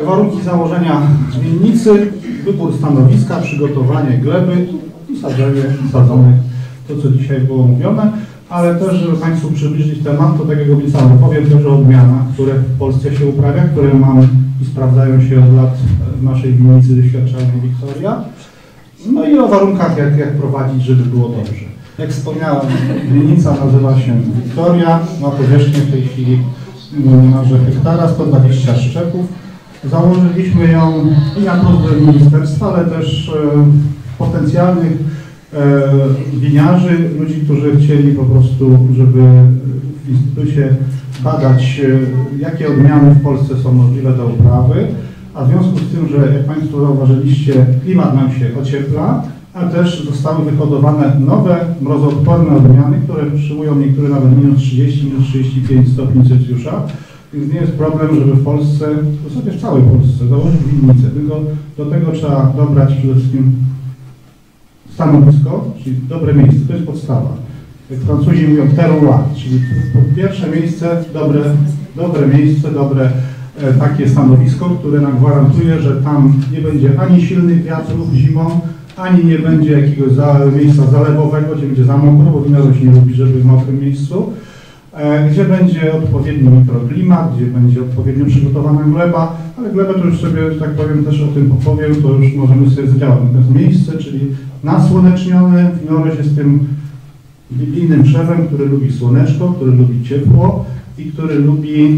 Warunki założenia winnicy, wybór stanowiska, przygotowanie gleby i sadzenie sadzonych, to co dzisiaj było mówione, ale też, żeby Państwu przybliżyć temat, to tak jak obiecałem, powiem też o odmianach, które w Polsce się uprawia, które mamy i sprawdzają się od lat w naszej winnicy doświadczalnej Wiktoria. No i o warunkach, jak prowadzić, żeby było dobrze. Jak wspomniałem, winnica nazywa się Wiktoria, ma powierzchnię w tej chwili niemalże hektara, 120 szczepów. Założyliśmy ją i na prośbę ministerstwa, ale też potencjalnych winiarzy, ludzi, którzy chcieli po prostu, żeby w instytucie badać, jakie odmiany w Polsce są możliwe do uprawy, a w związku z tym, że jak Państwo zauważyliście, klimat nam się ociepla, a też zostały wyhodowane nowe, mrozoodporne odmiany, które wytrzymują niektóre nawet minus 30, minus 35 stopni Celsjusza. Więc nie jest problem, żeby w Polsce, w zasadzie w całej Polsce, założyć winnicę. Tylko do tego trzeba dobrać przede wszystkim stanowisko, czyli dobre miejsce. To jest podstawa. Jak Francuzi mówią terroir, czyli pierwsze miejsce, dobre miejsce, dobre takie stanowisko, które nam gwarantuje, że tam nie będzie ani silnych wiatrów zimą, ani nie będzie jakiegoś miejsca zalewowego, gdzie będzie za mokro, bo winorośl nie lubi, żeby w mokrym miejscu, gdzie będzie odpowiedni mikroklimat, gdzie będzie odpowiednio przygotowana gleba, ale glebę to już sobie, że tak powiem, też o tym opowiem, to już możemy sobie zadziałać. Natomiast miejsce, czyli nasłonecznione, winorośl jest tym biblijnym drzewem, który lubi słoneczko, który lubi ciepło i który lubi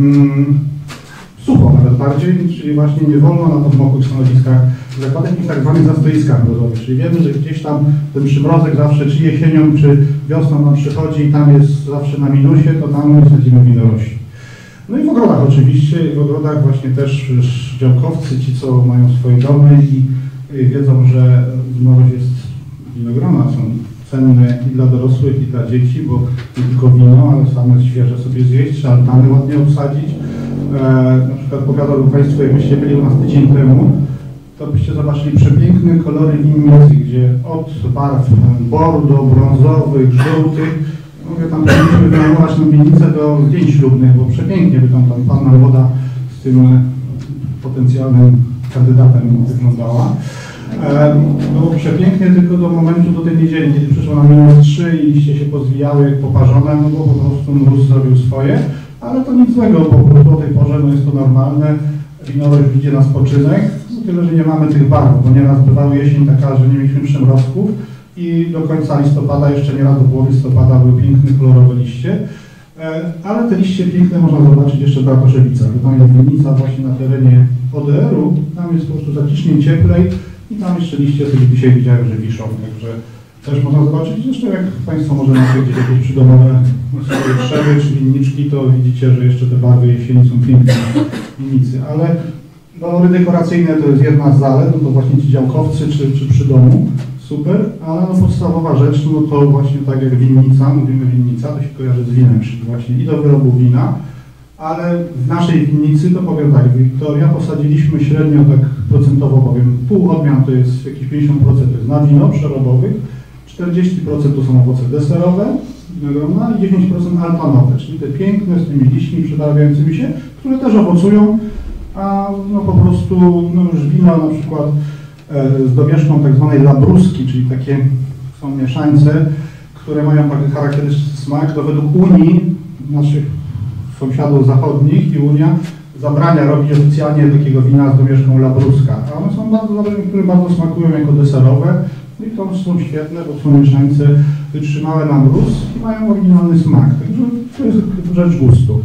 sucho nawet bardziej, czyli właśnie nie wolno na tych mokrych stanowiskach zakładać i tak zwanych zastoiskach mrozowych. Czyli wiemy, że gdzieś tam ten przymrozek zawsze czy jesienią, czy wiosną nam przychodzi i tam jest zawsze na minusie, to tam sadzimy winorośli. No i w ogrodach oczywiście, w ogrodach właśnie też działkowcy, ci co mają swoje domy i wiedzą, że winorośl jest, winogrona są cenne i dla dorosłych, i dla dzieci, bo nie tylko wino, ale same świeże sobie zjeść, trzeba altany ładnie obsadzić. Na przykład powiadałbym Państwu, jakbyście byli u nas tydzień temu, to byście zobaczyli przepiękne kolory winnicy, gdzie od barw bordo, brązowych, żółtych, mówię, tam powinniśmy wynajmować tę winnicę do zdjęć ślubnych, bo przepięknie by tam panna młoda z tym potencjalnym kandydatem wyglądała. Było przepięknie tylko do momentu, do tej niedzieli, kiedy przyszło na -3 i liście się pozwijały jak poparzone, no bo po prostu mróz zrobił swoje. Ale to nic złego, bo do tej porze no jest to normalne, winorośl idzie na spoczynek, tyle, że nie mamy tych barw, bo nieraz bywały jesień taka, że nie mieliśmy przymrozków i do końca listopada, jeszcze nieraz do połowy listopada były piękne, kolorowe liście, ale te liście piękne można zobaczyć jeszcze w Bartoszewicach, bo tam jest winnica właśnie na terenie ODR-u, tam jest po prostu zaciśnie cieplej i tam jeszcze liście, sobie dzisiaj widziałem, że wiszą, także też można zobaczyć. Zresztą jak Państwo może macie gdzieś jakieś przydomowe swoje krzewy czy winniczki, to widzicie, że jeszcze te barwy jesieni są piękne w winnicy. Ale walory dekoracyjne to jest jedna z zalet, no to właśnie ci działkowcy czy przy domu, super, ale no podstawowa rzecz, no to właśnie tak jak winnica, mówimy winnica, to się kojarzy z winem, czyli właśnie i do wyrobu wina, ale w naszej winnicy, to powiem tak, Wiktoria, posadziliśmy średnio, tak procentowo powiem, pół odmian to jest jakieś 50% to jest na wino przerobowych, 40% to są owoce deserowe i 10% altanowe, czyli te piękne z tymi liśćmi przetawiającymi się, które też owocują, a no po prostu no już wino na przykład z domieszką tak zwanej labruski, czyli takie są mieszańce, które mają taki charakterystyczny smak, to według Unii, naszych sąsiadów zachodnich i Unia zabrania robić oficjalnie takiego wina z domieszką labruska, a one są bardzo dobre, które bardzo smakują jako deserowe. I to są świetne, bo są mieszańce wytrzymałe na mróz i mają oryginalny smak. Także to jest rzecz gustu.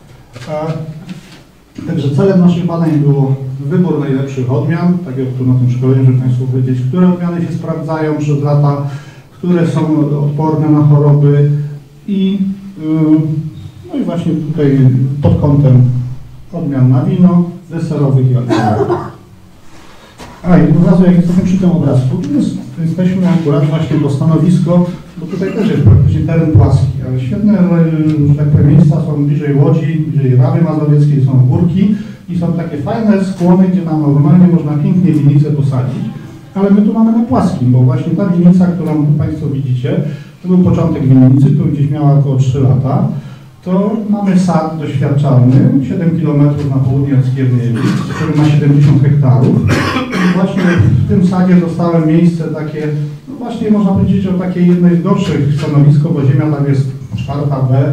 Także celem naszych badań było wybór najlepszych odmian, tak jak tu na tym szkoleniu, żeby Państwu powiedzieć, które odmiany się sprawdzają przez lata, które są odporne na choroby i no i właśnie tutaj pod kątem odmian na wino, deserowych i alkoholowych. A i od razu jak jesteśmy przy tym obrazku, jesteśmy akurat właśnie to stanowisko, bo tutaj też jest praktycznie teren płaski, ale świetne, że tak powiem, miejsca są bliżej Łodzi, bliżej Rawy Mazowieckiej, są górki i są takie fajne skłony, gdzie nam normalnie można pięknie winnicę posadzić, ale my tu mamy na płaskim, bo właśnie ta winnica, którą tu Państwo widzicie, to był początek winnicy, tu gdzieś miała około 3 lata. to mamy sad doświadczalny, 7 km na południe od Skierniewic, który ma 70 hektarów. I właśnie w tym sadzie dostałem miejsce takie, no właśnie można powiedzieć o takiej jednej z gorszych stanowisko, bo ziemia tam jest 4B,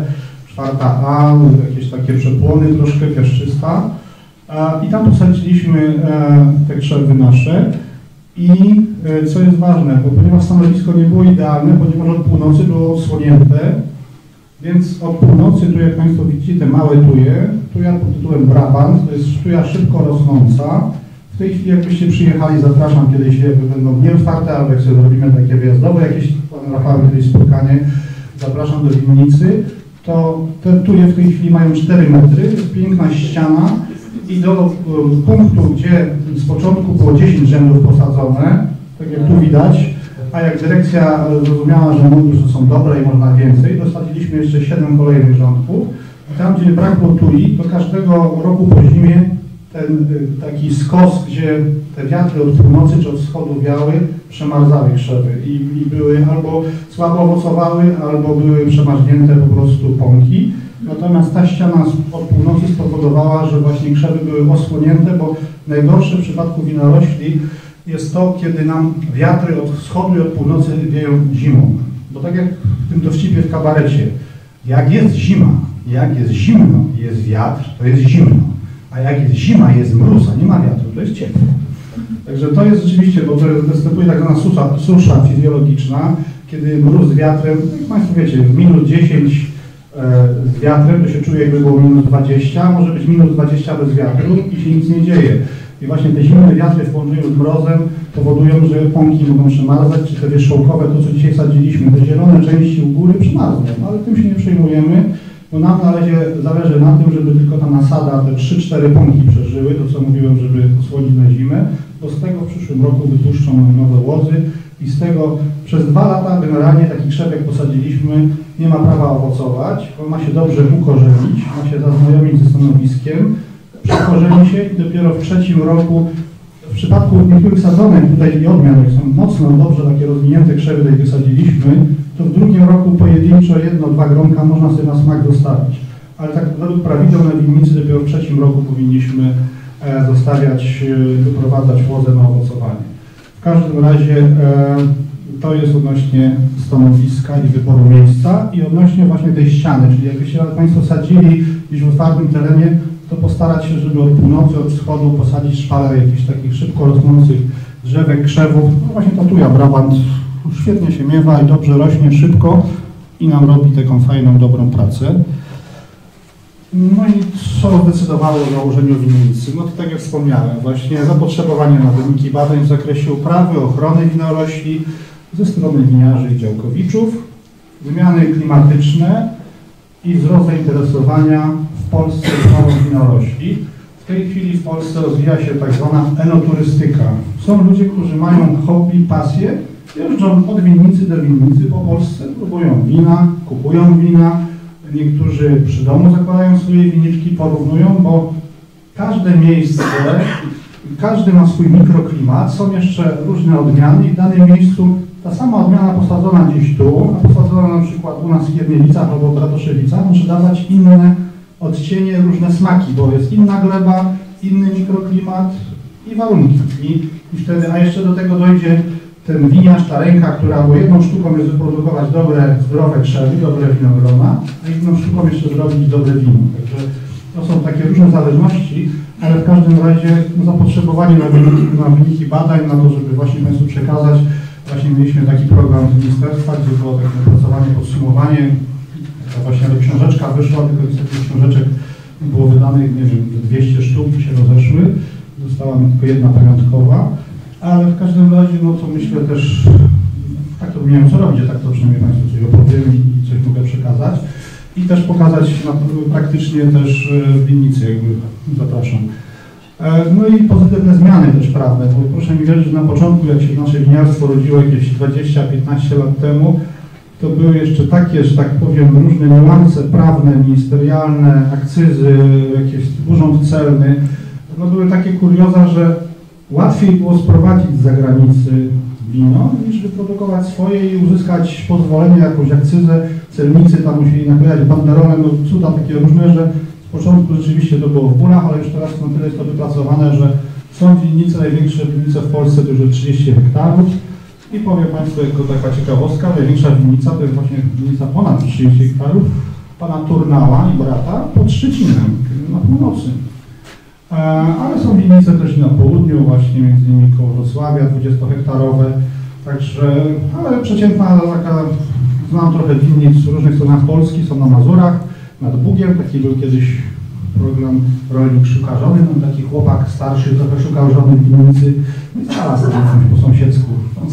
4A, jakieś takie przepłony troszkę piaszczysta. I tam posadziliśmy te krzewy nasze. I co jest ważne, bo ponieważ stanowisko nie było idealne, ponieważ od północy było odsłonięte, więc od północy, tu jak Państwo widzicie, te małe tuja pod tytułem Brabant, to jest tuja szybko rosnąca. W tej chwili jakbyście przyjechali, zapraszam kiedyś, jakby będą nieotwarte, albo jak sobie zrobimy takie wyjazdowe, jakieś Pan Rafał kiedyś spotkanie, zapraszam do winnicy, to te tuje w tej chwili mają 4 metry, jest piękna ściana i do punktu, gdzie z początku było 10 rzędów posadzone, tak jak tu widać, a jak dyrekcja zrozumiała, że są dobre i można więcej, dostarczyliśmy jeszcze 7 kolejnych rządków. Tam, gdzie brakło tui, to każdego roku po zimie ten taki skos, gdzie te wiatry od północy czy od wschodu wiały, przemarzały krzewy i były albo słabo owocowały, albo były przemarznięte po prostu pąki. Natomiast ta ściana od północy spowodowała, że właśnie krzewy były osłonięte, bo najgorsze w przypadku winorośli jest to, kiedy nam wiatry od wschodu i od północy wieją zimą. Bo tak jak w tym dowcipie w kabarecie, jak jest zima, jak jest zimno i jest wiatr, to jest zimno. A jak jest zima, jest mróz, a nie ma wiatru, to jest ciepło. Także to jest rzeczywiście, bo to występuje tak zwana susza fizjologiczna, kiedy mróz z wiatrem, jak Państwo wiecie, minus 10 z wiatrem, to się czuje, jakby było minus 20, może być minus 20 bez wiatru i się nic nie dzieje. I właśnie te zimne wiatry w połączeniu z mrozem powodują, że pąki mogą przemarzać, czy te wierzchołkowe, to co dzisiaj sadziliśmy, te zielone części u góry przemarzną, ale tym się nie przejmujemy, bo nam na razie zależy na tym, żeby tylko ta nasada, te 3-4 pąki przeżyły, to co mówiłem, żeby osłonić na zimę, bo z tego w przyszłym roku wypuszczą nowe łozy i z tego przez 2 lata generalnie taki krzew, jak posadziliśmy, nie ma prawa owocować, bo ma się dobrze ukorzenić, ma się zaznajomić ze stanowiskiem, przekorzeni się i dopiero w 3. roku, w przypadku niektórych sadzonek tutaj i odmian, jak są mocno, dobrze takie rozwinięte krzewy, tutaj wysadziliśmy, to w 2. roku pojedynczo 1-2 gronka można sobie na smak zostawić. Ale tak według prawideł na winnicy dopiero w 3. roku powinniśmy zostawiać, wyprowadzać łozę na owocowanie. W każdym razie to jest odnośnie stanowiska i wyboru miejsca i odnośnie właśnie tej ściany, czyli jakbyście Państwo sadzili gdzieś w otwartym terenie, to postarać się, żeby od północy, od wschodu posadzić szpaler jakichś takich szybko rosnących drzewek, krzewów. No właśnie ta tuja Brabant świetnie się miewa i dobrze rośnie szybko i nam robi taką fajną, dobrą pracę. No i co zdecydowało o założeniu winnicy? No to tak jak wspomniałem, właśnie zapotrzebowanie na wyniki badań w zakresie uprawy, ochrony winorośli ze strony winiarzy i działkowiczów, zmiany klimatyczne i wzrost zainteresowania w Polsce uprawą winorośli. W tej chwili w Polsce rozwija się tak zwana enoturystyka. Są ludzie, którzy mają hobby, pasję, jeżdżą od winnicy do winnicy po Polsce, próbują wina, kupują wina, niektórzy przy domu zakładają swoje winniczki, porównują, bo każde miejsce, każdy ma swój mikroklimat, są jeszcze różne odmiany i w danym miejscu ta sama odmiana posadzona gdzieś tu, a posadzona na przykład u nas w Skierniewicach albo w Bratoszewicach może dawać inne odcienie, różne smaki, bo jest inna gleba, inny mikroklimat i warunki. I wtedy, a jeszcze do tego dojdzie ten winiarz, ta ręka, która albo jedną sztuką jest wyprodukować dobre, zdrowe krzewy, dobre winogrona, a inną sztuką jeszcze zrobić dobre wino. Także to są takie różne zależności, ale w każdym razie zapotrzebowanie na wyniki badań, na to, żeby właśnie Państwu przekazać. Właśnie mieliśmy taki program z ministerstwa, gdzie było takie opracowanie, podsumowanie. To właśnie książeczka wyszła, tylko niestety książeczek było wydanych, nie wiem, 200 sztuk się rozeszły. Została mi tylko jedna pamiątkowa. Ale w każdym razie, no co myślę też, tak to miałem co robić, tak to przynajmniej Państwu coś opowiem i coś mogę przekazać. I też pokazać praktycznie też w winnicy, jakby zapraszam. No i pozytywne zmiany też prawne, bo proszę mi wierzyć, że na początku, jak się nasze winiarstwo rodziło jakieś 20-15 lat temu, to były jeszcze takie, że tak powiem, różne niuanse prawne, ministerialne, akcyzy, jakiś urząd celny. No były takie kurioza, że łatwiej było sprowadzić z zagranicy wino, niż wyprodukować swoje i uzyskać pozwolenie, jakąś akcyzę. Celnicy tam musieli naklejać banderolem, no cuda takie różne, że z początku rzeczywiście to było w bólach, ale już teraz na tyle jest to wypracowane, że są winnice, największe winnice w Polsce to już 30 hektarów. I powiem Państwu jako taka ciekawostka, największa winnica to jest właśnie winnica ponad 30 hektarów pana Turnała i brata pod Szczecinem, na północy. Ale są winnice też na południu, właśnie między innymi koło Wrocławia, 20-hektarowe. Także, ale przeciętna taka, znam trochę winnic w różnych stronach Polski, są na Mazurach, nad Bugiem, taki był kiedyś program Rolnik Szuka Żony, tam taki chłopak starszy trochę szukał żony w winnicy i znalazł po sąsiedzku.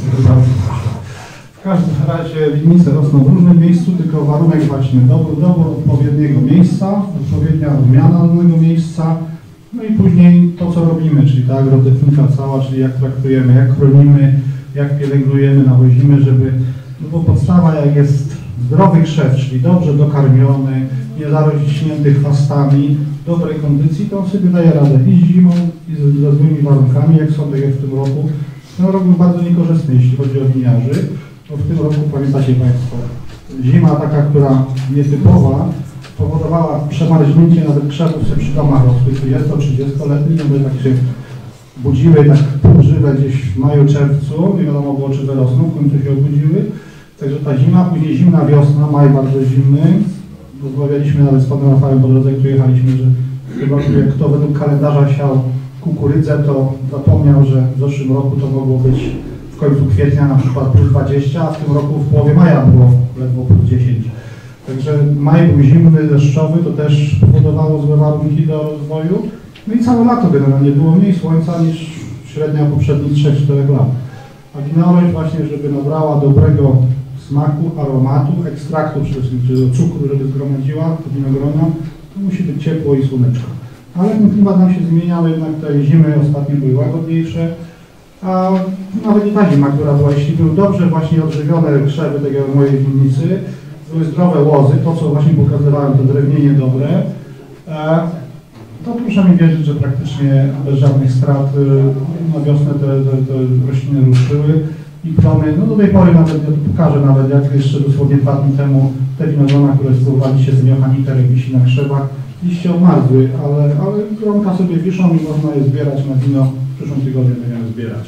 W każdym razie winnice rosną w różnym miejscu, tylko warunek właśnie dobór odpowiedniego miejsca, odpowiednia odmiana danego miejsca, no i później to, co robimy, czyli ta agrotechnika cała, czyli jak traktujemy, jak chronimy, jak pielęgnujemy, nawozimy, żeby, no bo podstawa jak jest zdrowy krzew, czyli dobrze dokarmiony, nie zarośnięty chwastami, dobrej kondycji, to on sobie daje radę i z zimą, i ze złymi warunkami, jak są, tak jak w tym roku. Ten rok był bardzo niekorzystny, jeśli chodzi o winiarzy. Bo w tym roku, pamiętacie Państwo, zima taka, która nietypowa, spowodowała przemarznięcie nawet krzewów, które przy domach rosły 30-30-letnie, one tak się budziły, tak półżywe gdzieś w maju, czerwcu, nie wiadomo było, czy wyrosną, w końcu się obudziły. Także ta zima, później zimna wiosna, maj bardzo zimny. Rozmawialiśmy nawet z panem Rafałem po drodze, jak tu jechaliśmy, że chyba jak kto według kalendarza siał kukurydzę, to zapomniał, że w zeszłym roku to mogło być w końcu kwietnia na przykład plus 20, a w tym roku w połowie maja było ledwo plus 10. Także maj był zimny, deszczowy, to też powodowało złe warunki do rozwoju. No i całe lato generalnie było mniej słońca niż średnia poprzednich 3-4 lat. A winorość właśnie, żeby nabrała dobrego smaku, aromatu, ekstraktu przede wszystkim, czyli do cukru, żeby zgromadziła to winogrona, to musi być ciepło i słoneczko. Ale ten klimat nam się zmieniał, jednak te zimy ostatnio były łagodniejsze, a nawet i ta zima, która była, jeśli były dobrze właśnie odżywione krzewy, tak jak w mojej winnicy, były zdrowe łozy, to co właśnie pokazywałem, to drewnienie dobre, to proszę mi wierzyć, że praktycznie bez żadnych strat na wiosnę te rośliny ruszyły i plony, no do tej pory nawet, ja tu pokażę nawet, jak jeszcze dosłownie 2 dni temu te winogrona, które spróbowaliście z Johaniterek wisi na krzewach, liście omarzły, ale gronka sobie wiszą i można je zbierać na wino, w przyszłym tygodniu będziemy zbierać.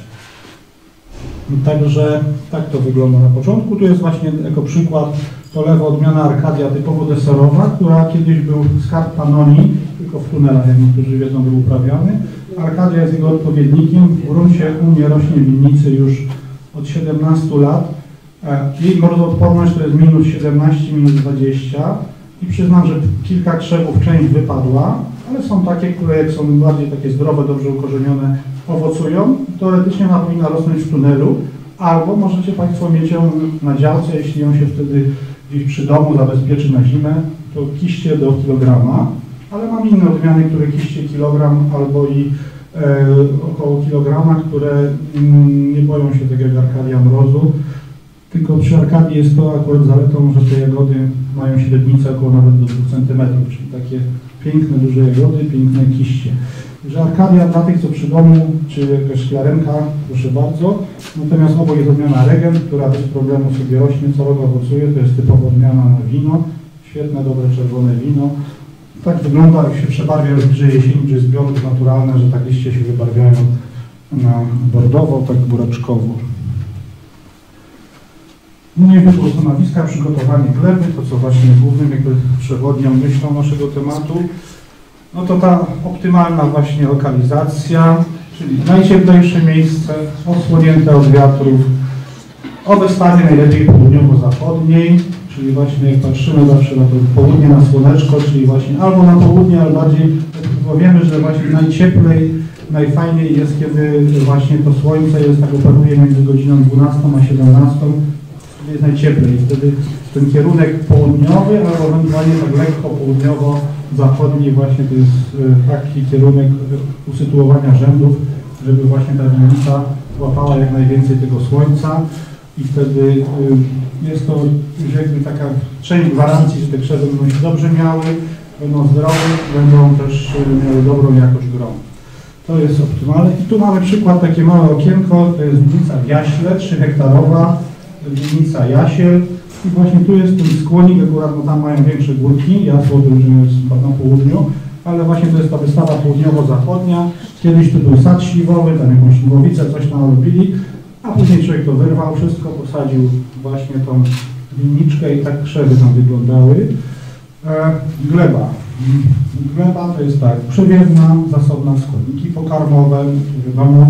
Także tak to wygląda na początku. Tu jest właśnie jako przykład to lewo odmiana Arcadia typowo deserowa, która kiedyś był skarb Panonii, tylko w tunelach, jak niektórzy wiedzą, był uprawiany. Arcadia jest jego odpowiednikiem. W gruncie u mnie rośnie w winnicy już od 17 lat. Jej mrozoodporność to jest minus 17, minus 20 i przyznam, że kilka krzewów, część wypadła, ale są takie, które jak są bardziej takie zdrowe, dobrze ukorzenione, owocują. Teoretycznie ona powinna rosnąć w tunelu, albo możecie Państwo mieć ją na działce, jeśli ją się wtedy gdzieś przy domu zabezpieczy na zimę, to kiście do kilograma, ale mam inne odmiany, które kiście kilogram albo i około kilograma, które nie boją się tego jak Arcadia mrozu. Tylko przy Arcadii jest to akurat zaletą, że te jagody mają średnicę około nawet do 2 cm, czyli takie piękne, duże jagody, piękne kiście. Że Arcadia dla tych, co przy domu, czy jakaś szklarenka, proszę bardzo. Natomiast obok jest odmiana Regent, która bez problemu sobie rośnie, całego owocuje, to jest typowa odmiana na wino. Świetne, dobre, czerwone wino. Tak wygląda, jak się przebarwia już bliżej jesieni, czy jest biolog naturalne, że tak liście się wybarwiają na bordowo, tak buraczkowo. No i wybór stanowiska, przygotowanie gleby, to co właśnie głównym jakby przewodnią myślą naszego tematu. No to ta optymalna właśnie lokalizacja, czyli najcieplejsze miejsce, odsłonięte od wiatrów, o wystawie najlepiej południowo-zachodniej, czyli właśnie jak patrzymy zawsze na to południe, na słoneczko, czyli właśnie albo na południe, ale bardziej, bo wiemy, że właśnie najcieplej, najfajniej jest, kiedy właśnie to słońce jest, tak operuje między godziną 12 a 17, wtedy jest najcieplej. Wtedy ten kierunek południowy, albo ewentualnie tak lekko południowo-zachodni właśnie to jest taki kierunek usytuowania rzędów, żeby właśnie ta winnica złapała jak najwięcej tego słońca i wtedy jest to już jakby taka część gwarancji, że te krzewy będą się dobrze miały, będą zdrowe, będą też miały dobrą jakość gronu. To jest optymalne. I tu mamy przykład, takie małe okienko, to jest winnica w Jaśle, 3-hektarowa winnica Jasiel. I właśnie tu jest ten skłonik, akurat no tam mają większe górki, Jasło to już jest na południu, ale właśnie to jest ta wystawa południowo-zachodnia. Kiedyś tu był sad śliwowy, tam jakąś śliwowicę, coś tam robili, a później człowiek to wyrwał, wszystko posadził właśnie tą winniczkę i tak krzewy tam wyglądały. Gleba. Gleba to jest tak, przewiewna, zasobna w składniki pokarmowe, wiadomo.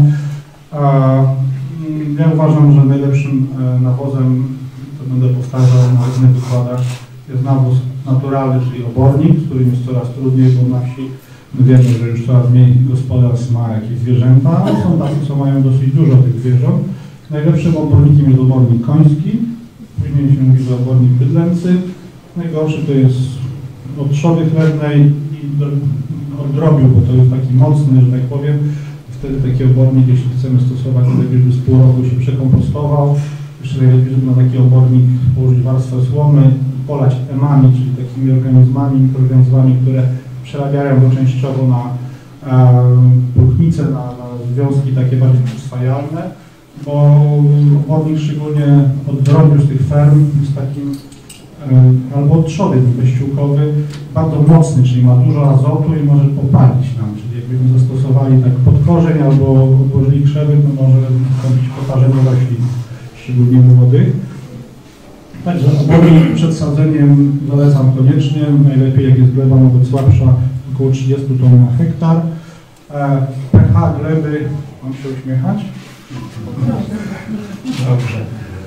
Ja uważam, że najlepszym nawozem, to będę powtarzał na różnych wykładach, jest nawóz naturalny, czyli obornik, z którym jest coraz trudniej, bo na wsi my wiemy, że już coraz mniej gospodarstw ma jakieś zwierzęta, a są tacy, co mają dosyć dużo tych zwierząt. Najlepszym obornikiem jest obornik koński, później się mówi, że obornik bydlęcy. Najgorszy to jest od trzody chlewnej i od drobiu, bo to jest taki mocny, że tak powiem. Wtedy taki obornik, jeśli chcemy stosować, to lepiej, żeby z pół roku się przekompostował. Jeszcze najlepiej, żeby na taki obornik położyć warstwę słomy, polać emami, czyli takimi organizmami, mikroorganizmami, które przerabiają go częściowo na próchnice, na związki takie bardziej przyswajalne, bo obornik szczególnie od drobiu z tych ferm jest takim albo od trzody wyściółkowy, bardzo mocny, czyli ma dużo azotu i może popalić nam, czyli jakbyśmy zastosowali tak pod korzeń albo odłożyli krzewy, to może nastąpić poparzenie roślin, szczególnie młodych. Także obornik przed sadzeniem zalecam koniecznie, najlepiej jak jest gleba nawet słabsza, około 30 ton na hektar. pH gleby, mam się uśmiechać? Dobrze.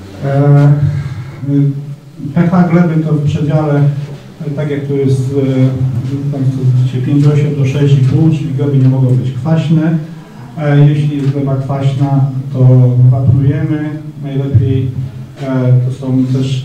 pH gleby to w przedziale, tak jak tu jest Państwo widzicie, 5,8 do 6,5, czyli gleby nie mogą być kwaśne. Jeśli jest gleba kwaśna, to wapnujemy. Najlepiej to są też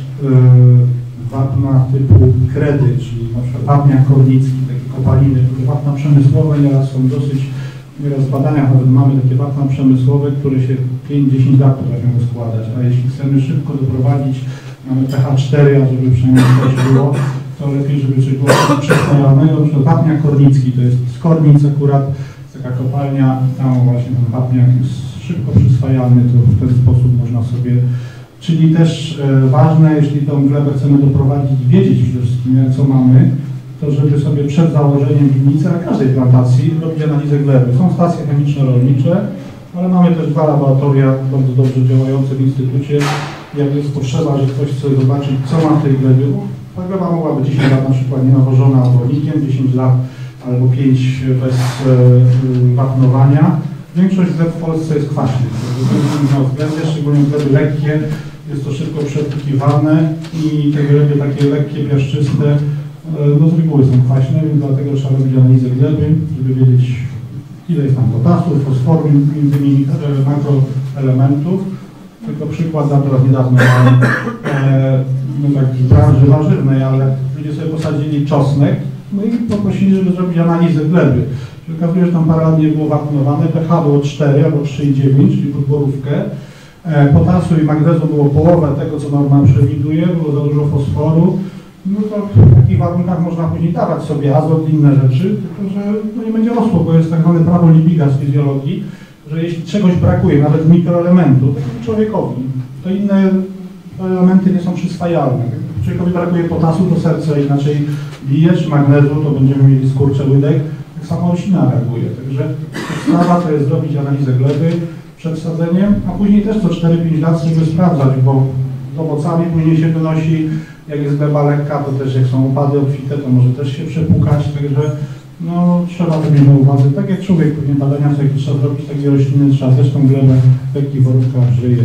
wapna typu kredy, czyli na przykład wapniak kornicki, takie kopaliny, które wapna przemysłowe nieraz są dosyć, nieraz w badaniach nawet mamy takie wapna przemysłowe, które się 5-10 lat potrafią składać, a jeśli chcemy szybko doprowadzić, mamy pH 4, a żeby przynajmniej coś było, to lepiej, żeby coś było przyswajalne. Na przykład wapniak kornicki, to jest z Kornic akurat, taka kopalnia, tam właśnie ten wapniak jest szybko przyswajalny, to w ten sposób można sobie. Czyli też ważne, jeśli tą glebę chcemy doprowadzić i wiedzieć przede wszystkim, co mamy, to żeby sobie przed założeniem winnicy na każdej plantacji robić analizę gleby. Są stacje chemiczno-rolnicze, ale mamy też 2 laboratoria bardzo dobrze działające w instytucie. Jak jest potrzeba, że ktoś chce zobaczyć, co ma w tej glebie, ta gleba mogłaby 10 lat na przykład nie nawożona obornikiem, 10 lat albo 5 bez wapnowania. Większość gleb w Polsce jest kwaśnych. Szczególnie gleby lekkie, jest to szybko przetłukiwane i te gleby takie lekkie, piaszczyste, no z reguły są kwaśne, więc dlatego trzeba robić analizę gleby, żeby wiedzieć, ile jest tam potasu, fosforu, między innymi makroelementów. Tylko przykład dam teraz niedawno, no tak z branży warzywnej, ale ludzie sobie posadzili czosnek, no i poprosili, żeby zrobić analizę gleby. Okazuje się, że tam parę lat nie było wapnowane, pH było 4 albo 3,9, czyli podborówkę. Potasu i magnezu było połowę tego, co norma przewiduje, było za dużo fosforu. No to w takich warunkach można później dawać sobie azot i inne rzeczy, tylko że no nie będzie rosło, bo jest tak zwane prawo Libiga z fizjologii, że jeśli czegoś brakuje, nawet mikroelementu, takiemu człowiekowi, to inne elementy nie są przyswajalne. Jak człowiekowi brakuje potasu, to serce inaczej bije, czy magnezu, to będziemy mieli skurcze łydek. Tak samo roślina reaguje. Także podstawa to jest zrobić analizę gleby przed sadzeniem, a później też co 4-5 lat żeby sprawdzać, bo z owocami później się wynosi, jak jest gleba lekka, to też jak są opady obfite, to może też się przepłukać, także no, trzeba to mieć na uwadze. Tak jak człowiek później badania, co jakie trzeba zrobić, takie rośliny trzeba też tą glebę w takich warunkach żyje.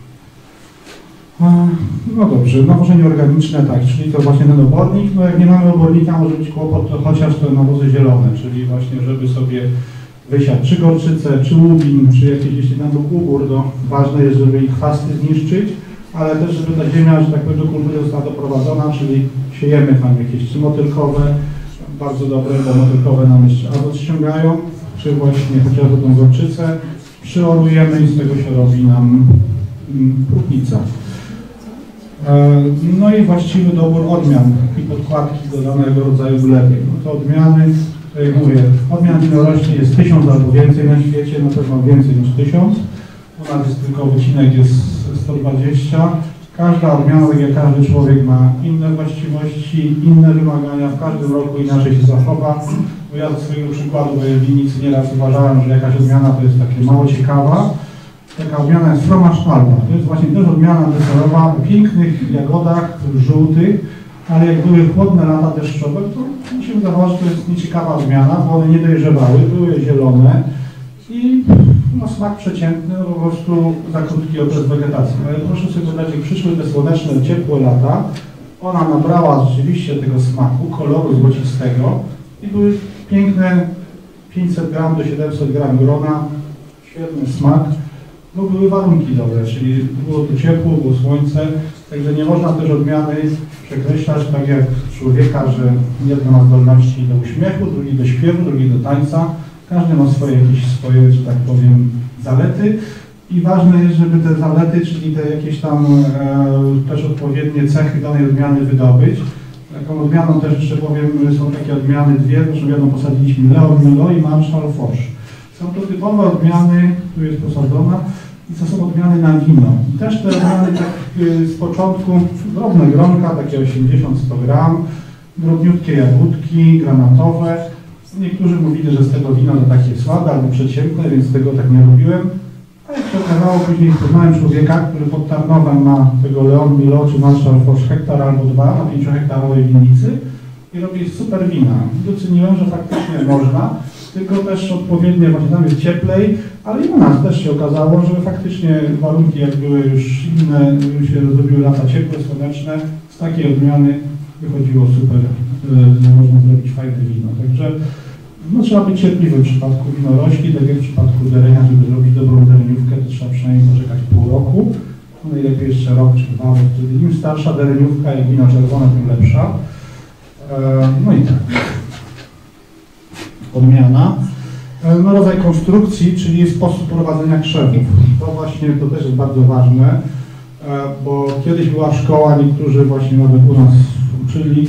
No dobrze, nawożenie organiczne, tak, czyli to właśnie ten obornik. No jak nie mamy obornika, może być kłopot, to chociaż te nawozy zielone, czyli właśnie, żeby sobie wysiać czy gorczycę, czy łubin, czy jakieś, jeśli tam był ugór, to ważne jest, żeby ich chwasty zniszczyć, ale też, żeby ta ziemia, że tak powiem, do kultury została doprowadzona, czyli siejemy tam jakieś czy motylkowe, bardzo dobre, bo motylkowe nam jeszcze azot ściągają, czy właśnie chociażby tą gorczycę, przyolujemy i z tego się robi nam próchnica. No i właściwy dobór odmian i podkładki do danego rodzaju gleby. No to odmiany Tak jak mówię, odmian winorośli jest 1000 albo więcej na świecie, na pewno więcej niż 1000. U nas jest tylko wycinek jest 120. Każda odmiana, tak jak każdy człowiek, ma inne właściwości, inne wymagania, w każdym roku inaczej się zachowa. Bo ja ze swojego przykładu, bo ja w winnicy nieraz uważałem, że jakaś odmiana to jest takie mało ciekawa. Taka odmiana jest Fromage Alba. To jest właśnie też odmiana deserowa o pięknych jagodach, żółtych, ale jak były chłodne lata deszczowe, to mi się wydawało, że to jest nieciekawa odmiana, bo one nie dojrzewały, były zielone i no, smak przeciętny, po prostu za krótki okres wegetacji. Ale proszę sobie wyobrazić, jak przyszły te słoneczne, ciepłe lata, ona nabrała rzeczywiście tego smaku, koloru złocistego i były piękne 500 gram do 700 gram grona, świetny smak. No były warunki dobre, czyli było tu ciepło, było słońce, także nie można też odmiany przekreślać tak jak człowieka, że jedno ma zdolności do uśmiechu, drugi do śpiewu, drugi do tańca. Każdy ma jakieś swoje, że tak powiem, zalety i ważne jest, żeby te zalety, czyli te jakieś tam też odpowiednie cechy danej odmiany wydobyć. Taką odmianą też jeszcze powiem, są takie odmiany dwie, zresztą jedną posadziliśmy Leon Melo i Marshall Foch. Są to typowe odmiany, tu jest posadzona, i to są odmiany na wino. I też te odmiany tak z początku drobne gronka, takie 80-100 gram, drobniutkie jagódki, granatowe. Niektórzy mówili, że z tego wino to takie słabe albo przeciętne, więc tego tak nie robiłem. A jak się okazało, później poznałem człowieka, który pod Tarnowem ma tego Leon Milo czy Marshall Foch hektar albo 2 na 5-hektarowej winnicy i robi super wina. Doceniłem, że faktycznie można, tylko też odpowiednie, właśnie tam jest cieplej, ale i u nas też się okazało, że faktycznie warunki jak były już inne, się zrobiły lata ciepłe, słoneczne, z takiej odmiany wychodziło super, można zrobić fajne wino. Także no, trzeba być cierpliwym w przypadku winorośli, tak jak w przypadku derenia, żeby zrobić dobrą dereniówkę, to trzeba przynajmniej poczekać pół roku, no najlepiej jeszcze rok czy 2, bo wtedy im starsza dereniówka, jak wino czerwone, tym lepsza. No i tak. Odmiana. No, rodzaj konstrukcji, czyli sposób prowadzenia krzewów. To właśnie to też jest bardzo ważne, bo kiedyś była szkoła, niektórzy właśnie nawet u nas uczyli,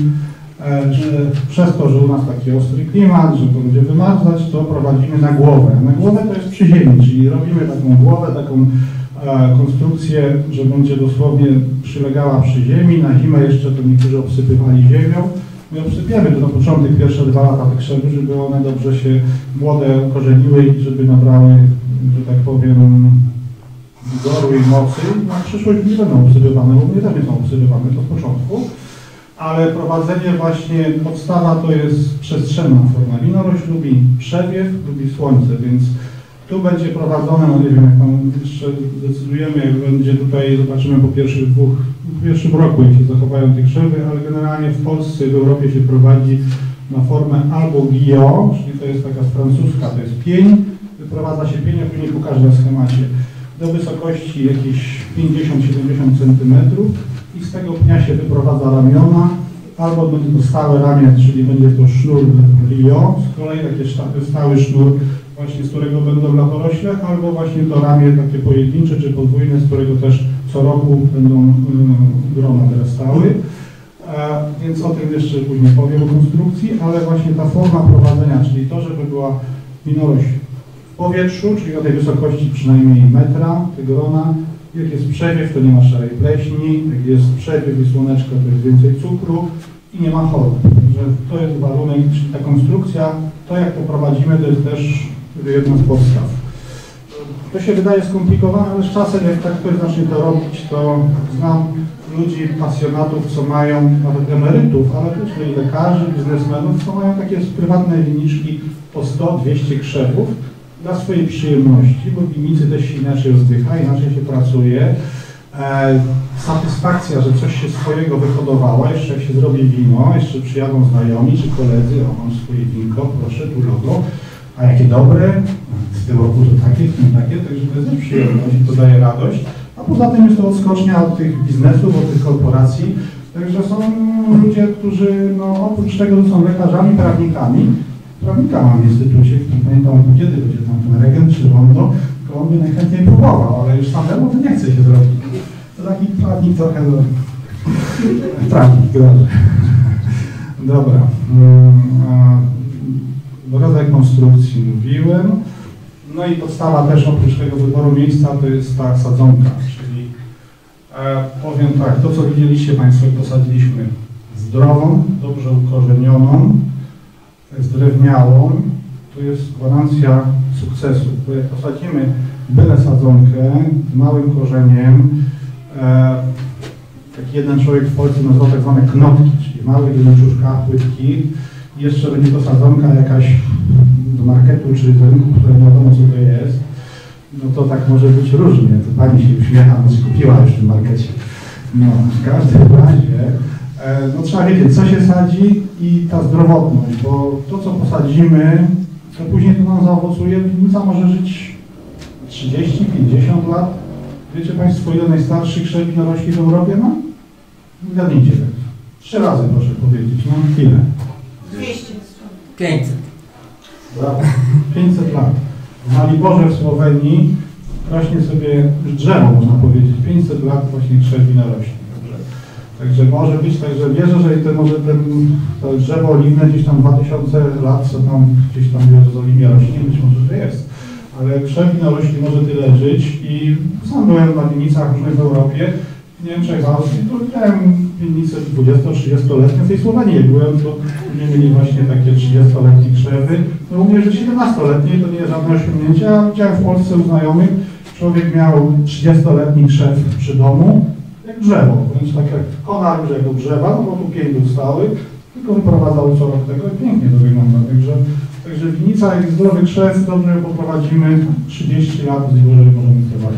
że przez to, że u nas taki ostry klimat, że to będzie wymarzać, to prowadzimy na głowę. Na głowę to jest przy ziemi, czyli robimy taką głowę, taką konstrukcję, że będzie dosłownie przylegała przy ziemi. Na zimę jeszcze to niektórzy obsypywali ziemią. My obsypiemy to na początek, pierwsze 2 lata te krzewy, żeby one dobrze się młode ukorzeniły i żeby nabrały, że tak powiem, wigoru i mocy. Na przyszłość nie będą obsypywane, bo nie też nie są obsypywane to w początku. Ale prowadzenie właśnie, podstawa to jest przestrzenna forma. Winorośl lubi przewiew, lubi słońce, więc tu będzie prowadzone, no nie wiem, jak tam jeszcze zdecydujemy, jak będzie tutaj, zobaczymy po w pierwszym roku, jak się zachowają te krzewy, ale generalnie w Polsce i w Europie się prowadzi na formę albo Guillot, czyli to jest taka francuska, to jest pień, wyprowadza się pień, a później pokażę na schemacie, do wysokości jakieś 50-70 cm i z tego pnia się wyprowadza ramiona, albo będzie to stałe ramię, czyli będzie to sznur Guillot, z kolei taki stały sznur, właśnie z którego będą latorośle, albo właśnie to ramię takie pojedyncze czy podwójne, z którego też co roku będą grona wyrastały. Więc o tym jeszcze później powiem o konstrukcji, ale właśnie ta forma prowadzenia, czyli to, żeby była winorośl w powietrzu, czyli o tej wysokości przynajmniej metra, te grona. Jak jest przewiew, to nie ma szarej pleśni, jak jest przewiew i słoneczko, to jest więcej cukru i nie ma chorób. Także to jest warunek, czyli ta konstrukcja, to jak to prowadzimy, to jest też jedna z podstaw. To się wydaje skomplikowane, ale z czasem, jak tak ktoś zacznie to robić, to znam ludzi, pasjonatów, co mają, nawet emerytów, ale też i lekarzy, biznesmenów, co mają takie prywatne winniczki po 100-200 krzewów dla swojej przyjemności, bo w winnicy też się inaczej oddycha, inaczej się pracuje. Satysfakcja, że coś się swojego wyhodowało, jeszcze jak się zrobi wino, jeszcze przyjadą znajomi czy koledzy, o, mam swoje winko, proszę, tu logo, a jakie dobre, w tym roku to takie, w tym takie, także to jest też przyjemność i to daje radość. A poza tym jest to odskocznia od tych biznesów, od tych korporacji, także są ludzie, którzy no, oprócz tego, że są lekarzami, prawnikami mam w instytucie, nie pamiętam kiedy będzie tam ten regent czy rondo, to on by najchętniej próbował, ale już samemu to nie chce się zrobić. To taki prawnik trochę... Prawnik, dobrze. Dobra. Rodzaj konstrukcji mówiłem. No i podstawa też oprócz tego wyboru miejsca to jest ta sadzonka, czyli powiem tak, to co widzieliście Państwo, posadziliśmy zdrową, dobrze ukorzenioną, zdrewniałą, to jest gwarancja sukcesu, bo jak posadzimy byle sadzonkę z małym korzeniem, taki jeden człowiek w Polsce nazywał tak zwane knotki, czyli małe jednoczuszka, płytki, i jeszcze będzie to sadzonka jakaś do marketu czy do rynku, które nie wiadomo co to jest, no to tak może być różnie. To pani się uśmiecha, bo się kupiła już w tym markecie. No, w każdym razie, no trzeba wiedzieć, co się sadzi i ta zdrowotność, bo to, co posadzimy, to później to nam zaowocuje. Winnica może żyć 30-50 lat. Wiecie Państwo, ile najstarszych krzew winorośli w Europie ma? Zgadnijcie. 3 razy proszę powiedzieć. No ile? 200. 500. Brawo. 500 lat. W Maliborze w Słowenii rośnie sobie drzewo, można powiedzieć. 500 lat właśnie krzew winorośli. Także może być, także wierzę, że to drzewo oliwne gdzieś tam 2000 lat, co tam gdzieś tam w Jerozolimie rośnie, być może to jest. Ale krzew winorośli może tyle żyć i sam byłem na winnicach różnych w Europie, w Niemczech, w Austrii, to widziałem winnice 20-30-letnie, w tej Słowenii jak byłem, to później mieli właśnie takie 30-letnie krzewy. No u mnie, że 17-letnie to nie jest żadne osiągnięcie, a widziałem w Polsce u znajomych, człowiek miał 30-letni krzew przy domu, jak drzewo, więc tak jak konar już jako drzewa, no bo tu pień był stały, tylko wyprowadzał co rok tego i pięknie to wygląda. Także winnica, jak zdrowy krzew, dobrze ją poprowadzimy, 30 lat z dłużej możemy prowadzić.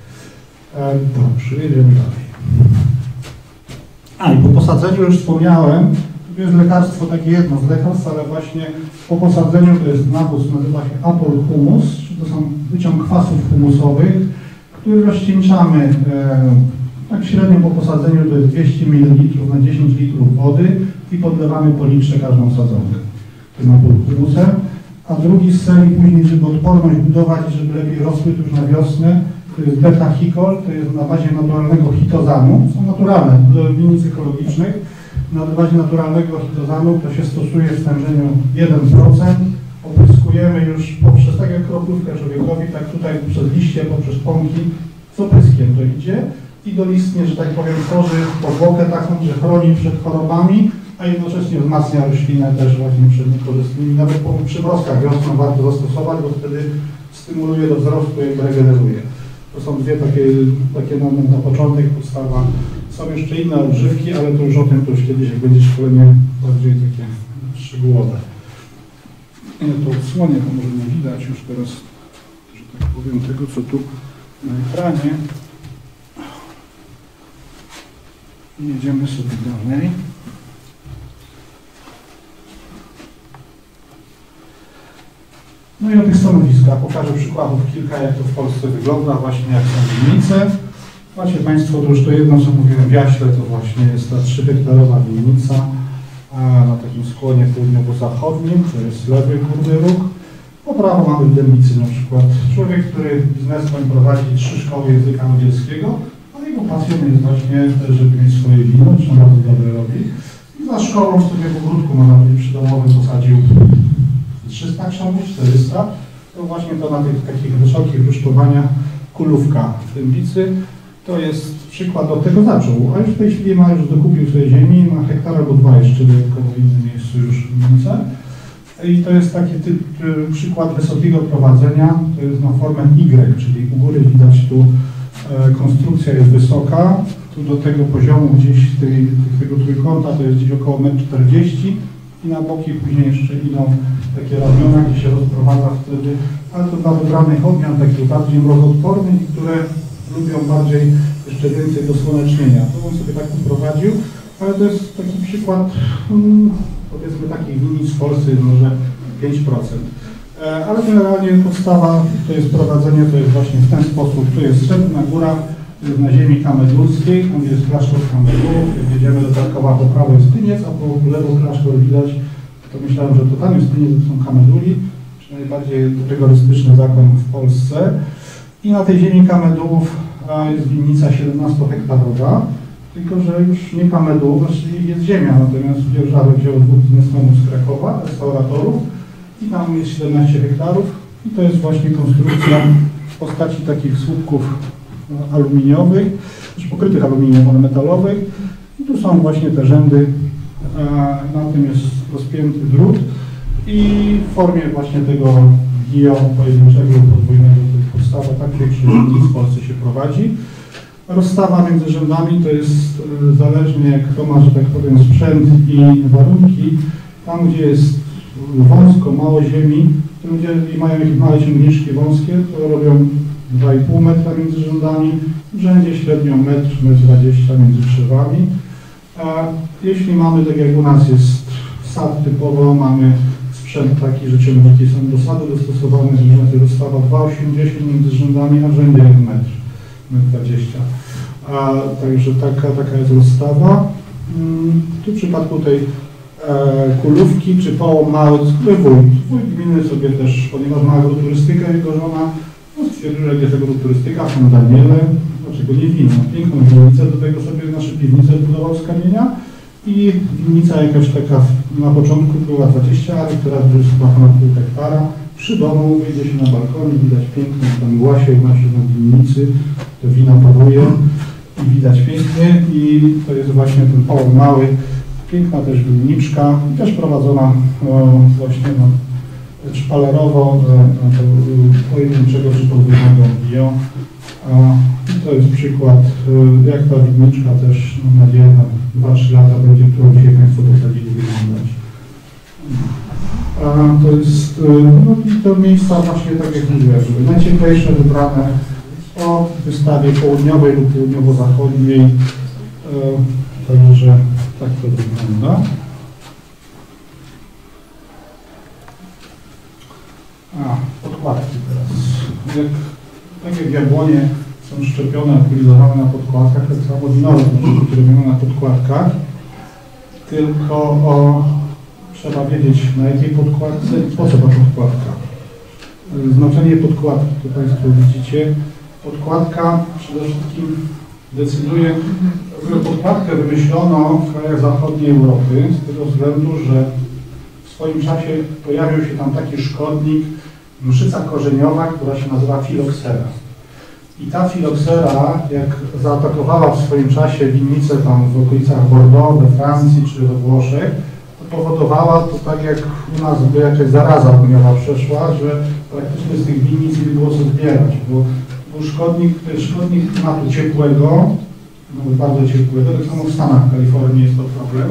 Dobrze, jedziemy dalej. A i po posadzeniu już wspomniałem, to jest lekarstwo, takie jedno z lekarstw, ale właśnie po posadzeniu to jest nawóz, nazywa się Apol Humus, czyli to są wyciąg kwasów humusowych, który rozcieńczamy tak średnio po posadzeniu to jest 200 ml na 10 litrów wody i podlewamy po litrze każdą sadzonkę tym Apol Humusem. A drugi z serii później, żeby odporność budować i żeby lepiej rosły już na wiosnę, to jest beta-hikol, to jest na bazie naturalnego hitozanu, są naturalne do winnic ekologicznych. Na bazie naturalnego hitozanu to się stosuje w stężeniu 1%. Opryskujemy już poprzez, tak jak kroplówkę człowiekowi, tak tutaj przez liście, poprzez pąki, z opryskiem to idzie i dolistnie, że tak powiem, tworzy powłokę taką, że chroni przed chorobami, a jednocześnie wzmacnia roślinę też właśnie przed niekorzystnymi. Nawet po przymrozkach wiosną warto zastosować, bo wtedy stymuluje do wzrostu i regeneruje. To są dwie takie na początek podstawa. Są jeszcze inne odżywki, ale to już o tym to już kiedyś, jak będzie szkolenie bardziej takie szczegółowe. Ja to odsłonię, to może nie widać już teraz, że tak powiem, tego co tu na ekranie. I jedziemy sobie dalej. No i o tych stanowiskach pokażę przykładów kilka, jak to w Polsce wygląda, właśnie jak są winnice. Macie Państwo, to już to jedno, co mówiłem w Jaśle, to właśnie jest ta 3-hektarowa winnica na takim skłonie południowo-zachodnim, to jest lewy górny róg. Po prawo mamy w Dębicy na przykład człowiek, który biznesem prowadzi 3 szkoły języka angielskiego, ale jego pasją jest właśnie też, żeby mieć swoje wino, co bardzo dobre robi. I za szkołą sobie w ogródku, można powiedzieć, przydomowym posadził 300 krzewów, 400. To właśnie to na tych takich wysokich rusztowaniach kulówka w Dębicy. To jest przykład, od tego zaczął, a już w tej chwili ma, już dokupił sobie ziemi, ma hektar albo 2 jeszcze dodatkowo w innym miejscu już winnicę. I to jest taki przykład wysokiego prowadzenia, to jest na formę Y, czyli u góry widać tu konstrukcja jest wysoka, tu do tego poziomu gdzieś tego trójkąta to jest gdzieś około 1,40 m i na boki później jeszcze idą takie ramiona, gdzie się rozprowadza wtedy, ale to dla wybranych odmian, takich bardziej mrozoodpornych, które lubią bardziej jeszcze więcej dosłonecznienia. To bym sobie tak poprowadził, ale to jest taki przykład, powiedzmy takich winnic w Polsce jest może 5%. Ale generalnie podstawa to jest prowadzenie, to jest właśnie w ten sposób. Tu jest Srebrna Góra, to jest na ziemi kamedulskiej, tam jest klasztor kamedulów, jak jedziemy do Tarkowa, po prawo jest Tyniec, a po lewo klasztor widać, to myślałem, że to tam jest Tyniec, to są kameduli, czyli najbardziej rygorystyczny zakon w Polsce. I na tej ziemi kamedulów jest winnica 17-hektarowa, tylko że już nie kamedulów, znaczy jest ziemia, natomiast Dzierżawek wziął 2 biznesmenów z Krakowa, restauratorów i tam jest 17 hektarów i to jest właśnie konstrukcja w postaci takich słupków aluminiowych, czy pokrytych aluminium, ale metalowych. I tu są właśnie te rzędy, na tym jest rozpięty drut i w formie właśnie tego GIO pojedynczego lub podwójnego podstawa takiej przy w Polsce się prowadzi. Rozstawa między rzędami to jest zależnie jak kto ma, że tak powiem, sprzęt i warunki. Tam, gdzie jest wąsko, mało ziemi, tam gdzie mają jakieś małe ciągniczki wąskie, to robią 2,5 metra między rzędami, w rzędzie średnio 1,20 m między krzewami. A jeśli mamy, tak jak u nas jest sad typowo, mamy sprzęt taki, że ciągniki są do sadu dostosowane, że rozstawa 2,80 między rzędami, a w rzędzie 1 metr. 1,20 m. Także taka jest rozstawa. Tu w przypadku tej kulówki czy połom mały, wójt gminy sobie też, ponieważ ma agroturystykę, jego żona stwierdził, że jest agroturystyka, są Daniele, dlaczego nie wino. Piękną winnicę, do tego sobie nasze piwnice zbudował z kamienia i winnica jakaś taka na początku była 20 ar, teraz już jest ponad pół hektara. Przy domu wyjdzie się na balkonie, widać pięknie, tam mgła się unosi na winnicy, to wino paruje i widać pięknie i to jest właśnie ten połom mały. Piękna też winniczka, też prowadzona właśnie szpalerowo, pojedynczego czy podwójnego bio. I to jest przykład, jak ta winniczka też, mam nadzieję, na 2-3 lata będzie, którą dzisiaj Państwo posadzili, wyglądać. To jest, no i te miejsca właśnie tak jak mówiłem, żeby najcieplejsze wybrane o wystawie południowej lub południowo-zachodniej. Także tak to wygląda. Podkładki teraz. Tak jak jabłonie są szczepione, apulizowane na podkładkach, tak samo winowe może być robione na podkładkach. Tylko trzeba wiedzieć, na jakiej podkładce i po co ta podkładka. Znaczenie podkładki, to Państwo widzicie. Podkładka przede wszystkim decyduje, podkładkę wymyślono w krajach zachodniej Europy z tego względu, że w swoim czasie pojawił się tam taki szkodnik, mszyca korzeniowa, która się nazywa filoksera. I ta filoksera, jak zaatakowała w swoim czasie winnice tam w okolicach Bordeaux, we Francji czy we Włoszech, to powodowała to tak jak u nas by jakaś zaraza ogniowa przeszła, że praktycznie z tych winnic nie było co zbierać, bo był szkodnik, to jest szkodnik klimatu ciepłego, nawet bardzo ciepłego, tak samo w Stanach, w Kalifornii jest to problem.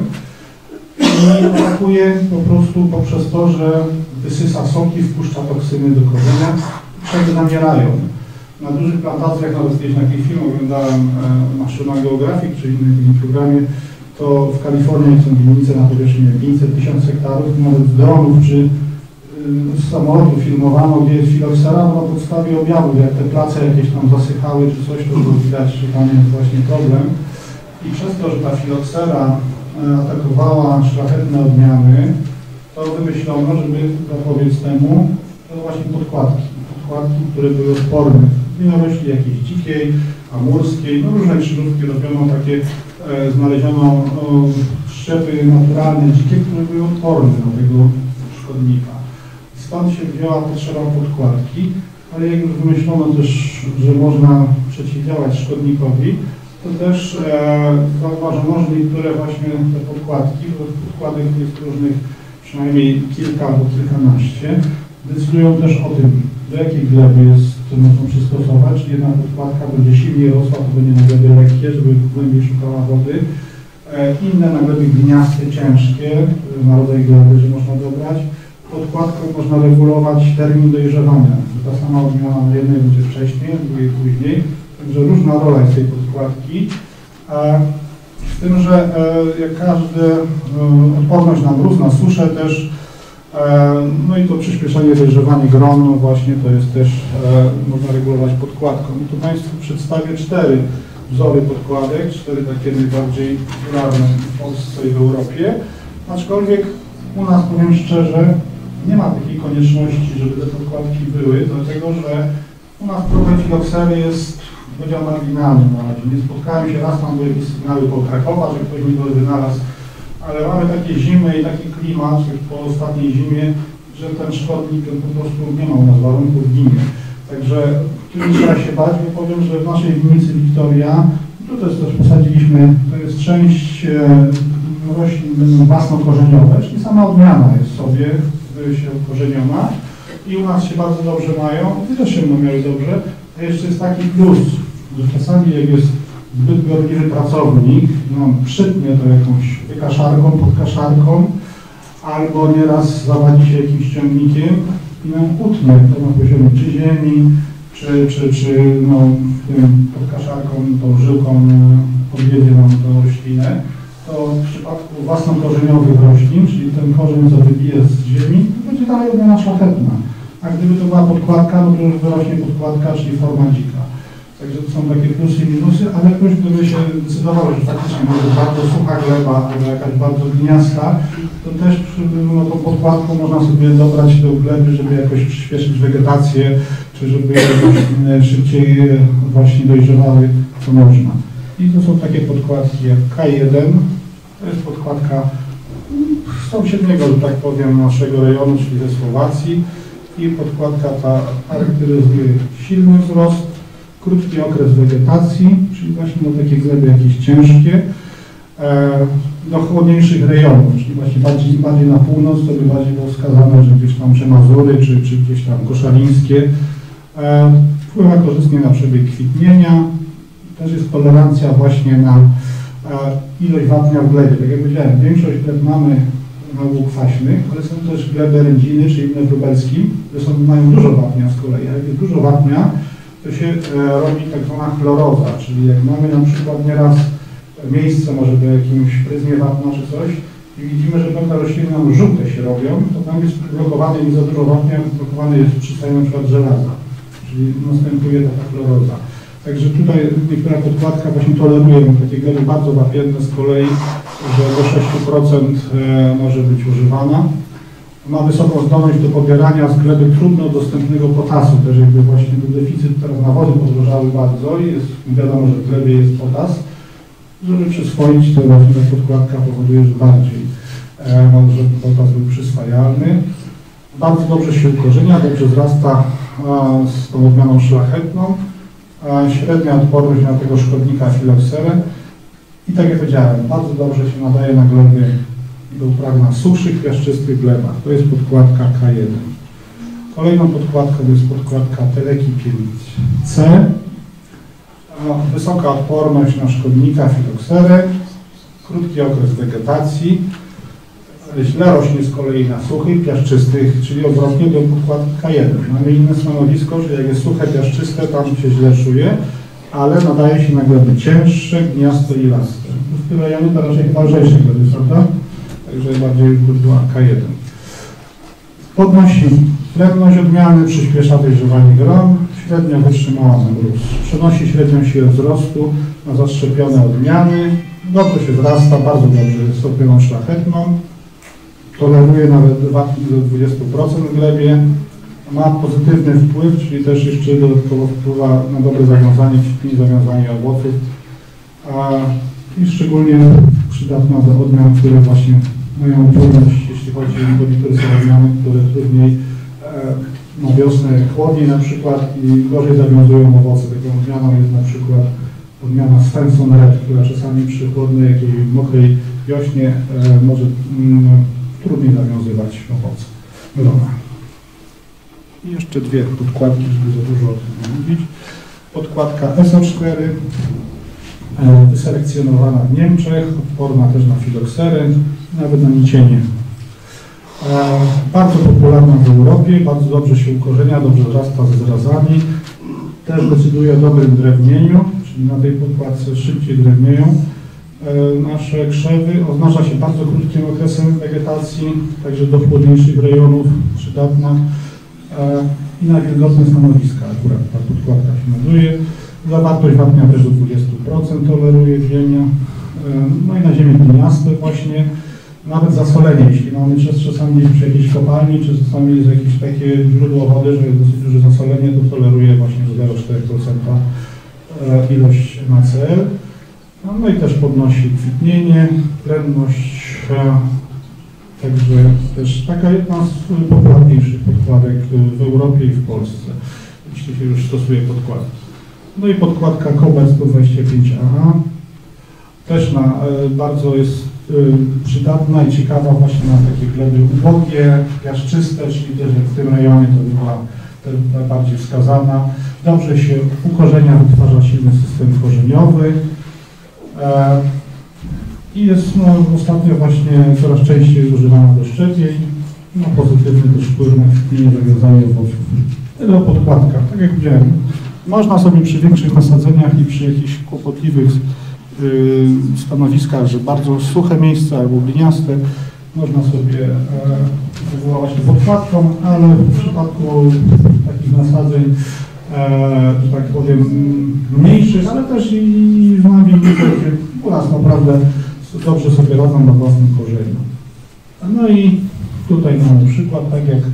I atakuje po prostu poprzez to, że wysysa soki, wpuszcza toksyny do korzenia, krzewy namierają. Na dużych plantacjach, nawet kiedyś na jakiś film oglądałem National Geographic czy innym programie, to w Kalifornii są winnice na powierzchni 500-1000 hektarów, nawet z dronów czy z samolotu filmowano, gdzie jest filoksera, bo na podstawie objawów, jak te place jakieś tam zasychały czy coś, to było widać, że tam jest właśnie problem. I przez to, że ta filoksera atakowała szlachetne odmiany, to wymyślono, żeby zapobiec temu, to właśnie podkładki, które były odporne. Winorośli jakiejś dzikiej, amurskiej, no różne krzyżówki robiono takie, znaleziono szczepy naturalne, dzikie, które były odporne do tego szkodnika. Stąd się wzięła potrzeba podkładki, ale jak już wymyślono też, że można przeciwdziałać szkodnikowi, to też zauważono, że niektóre właśnie te podkładki, bo podkładek jest różnych przynajmniej kilka albo kilkanaście, decydują też o tym, do jakiej gleby można przystosować, czyli jedna podkładka będzie silniej rosła, to będzie na gleby lekkie, żeby głębiej szukała wody. Inne na gleby gliniaste, ciężkie, na rodzaj gleby, że można dobrać. Podkładką można regulować termin dojrzewania. Ta sama odmiana na jednej będzie wcześniej, na drugiej później. Także różna rola jest tej podkładki. Z tym, że jak każdy, odporność na mróz, na suszę też, no i to przyspieszenie dojrzewania gron, no właśnie to jest też, można regulować podkładką. I tu Państwu przedstawię 4 wzory podkładek, 4 takie najbardziej popularne w Polsce i w Europie. Aczkolwiek u nas, powiem szczerze, nie ma takiej konieczności, żeby te podkładki były, dlatego że u nas problem filoksery jest podział marginalny na razie. Nie spotkałem się raz, tam były jakieś sygnały po Krakowa, że ktoś mi go wynalazł, ale mamy takie zimy i taki klimat, jak po ostatniej zimie, że ten szkodnik po prostu nie ma u nas warunków, ginie. Także tu nie trzeba się bać, bo powiem, że w naszej winnicy Wiktoria, tu też posadziliśmy, to jest część roślin własnokorzeniowe, czyli sama odmiana jest sobie się ukorzeniona i u nas się bardzo dobrze mają, i też się będą miały dobrze, a jeszcze jest taki plus, że czasami jak jest zbyt gorliwy pracownik, przytnie to jakąś wykaszarką, podkaszarką, albo nieraz zawadzi się jakimś ciągnikiem i nam utnie to na poziomie czy ziemi, czy tym podkaszarką, tą żyłką podjedzie nam tą roślinę, to w przypadku własnokorzeniowych roślin, czyli ten korzeń, co wybije z ziemi, to będzie dalej odmiana szlachetna. A gdyby to była podkładka, no to już wyrośnie podkładka, czyli forma dzika. Także to są takie plusy i minusy, ale ktoś gdyby się decydował, że faktycznie może bardzo sucha gleba albo jakaś bardzo gliniasta, to też tą podkładką można sobie dobrać do gleby, żeby jakoś przyspieszyć wegetację, czy żeby szybciej właśnie dojrzewały, co można. I to są takie podkładki jak K1, to jest podkładka z sąsiedniego, że tak powiem, naszego rejonu, czyli ze Słowacji. I podkładka ta charakteryzuje silny wzrost, krótki okres wegetacji, czyli właśnie na takie gleby jakieś ciężkie, do chłodniejszych rejonów, czyli właśnie bardziej na północ, to by bardziej było wskazane, że gdzieś tam Mazury, czy gdzieś tam koszalińskie. Wpływa korzystnie na przebieg kwitnienia, też jest tolerancja właśnie na ilość wapnia w glebie. Tak jak powiedziałem, większość gleb mamy na ogół kwaśnych, ale są też gleby rędziny, czy inne wróbelskim, które mają dużo wapnia z kolei. A jak jest dużo wapnia, to się robi tak zwana chloroza, czyli jak mamy na przykład nieraz miejsce może do jakimś pryzmie wapna czy coś i widzimy, że pewne rośliny nam żółte się robią, to tam jest blokowane i za dużo wapnia, blokowany jest przystań na przykład żelaza, czyli następuje taka chloroza. Także tutaj niektóra podkładka właśnie toleruje takie gleby bardzo wapienne z kolei, że do 6% może być używana. Ma wysoką zdolność do pobierania z gleby trudno dostępnego potasu, też jakby właśnie był deficyt, teraz nawozy podrożały bardzo i jest, wiadomo, że w glebie jest potas. Żeby przyswoić, to właśnie ta podkładka powoduje, że bardziej żeby potas był przyswajalny. Bardzo dobrze się ukorzenia, dobrze wzrasta z tą odmianą szlachetną. Średnia odporność na tego szkodnika filokserę. I tak jak powiedziałem, bardzo dobrze się nadaje na gleby do uprawy na suszych, piaszczystych glebach. To jest podkładka K1. Kolejną podkładką jest podkładka Teleki 5C. Wysoka odporność na szkodnika filokserę, krótki okres wegetacji, źle rośnie z kolei na suchych, piaszczystych, czyli odwrotnie do podkładki K1. Mamy inne stanowisko, że jak jest suche, piaszczyste, tam się źle czuje, ale nadaje się na gleby cięższe, gniaste i laste. W tym rejonie to raczej chyba lżejsze gleby, prawda? Także bardziej by była K1. Podnosi plemność odmiany, przyspiesza dojrzewanie gron, średnio wytrzymała na mróz. Przenosi średnią siłę wzrostu na zaszczepione odmiany, dobrze się wzrasta, bardzo dobrze jest odmianą szlachetną, toleruje nawet wapń do 20% w glebie, ma pozytywny wpływ, czyli też jeszcze dodatkowo wpływa na dobre zawiązanie kwitni, zawiązanie owoców, i szczególnie przydatna do odmian, które właśnie mają trudność, jeśli chodzi o niektóre są odmiany, które trudniej na wiosnę chłodniej na przykład i gorzej zawiązują owoce. Taką odmianą jest na przykład odmiana Svensson Red, która czasami przy chłodnej, jakiej mokrej wiośnie może trudniej zawiązywać owoce. Grona. I jeszcze dwie podkładki, żeby za dużo o tym nie mówić. Podkładka SO4, wyselekcjonowana w Niemczech, odporna też na filokserę, nawet na nicienie. Bardzo popularna w Europie, bardzo dobrze się ukorzenia, dobrze wzrasta ze zrazami. Też decyduje o dobrym drewnieniu, czyli na tej podkładce szybciej drewnieją nasze krzewy. Oznacza się bardzo krótkim okresem wegetacji, także do chłodniejszych rejonów przydatna. I na wilgotne stanowiska akurat ta podkładka się naduje. Zawartość wapnia też do 20% toleruje ziemia. No i na ziemię gliniaste właśnie. Nawet zasolenie, jeśli mamy czasami gdzieś przy jakiejś kopalni, czy czasami jest jakieś takie źródło wody, że jest dosyć duże zasolenie, to toleruje właśnie do 0,4% ilość NaCl. No i też podnosi kwitnienie, plenność Także też taka jedna z popularniejszych podkładek w Europie i w Polsce, jeśli się już stosuje podkładki. No i podkładka Kober 125AA też bardzo jest przydatna i ciekawa właśnie na takie gleby ubogie, piaszczyste, czyli też jak w tym rejonie to była najbardziej wskazana. Dobrze się ukorzenia, wytwarza silny system korzeniowy i jest ostatnio właśnie coraz częściej używana do szczepień. Ma pozytywny też wpływ na kwitnienie, zawiązanie owoców. Tyle o podkładkach. Tak jak powiedziałem, można sobie przy większych nasadzeniach i przy jakichś kłopotliwych stanowiskach, że bardzo suche miejsca albo gliniaste, można sobie wywołać to podkładką, ale w przypadku takich nasadzeń, że tak powiem, mniejszych, ale też i w nawilnicach, gdzie u nas naprawdę dobrze sobie radzą na własnym korzeniu. No i tutaj mamy przykład, tak jak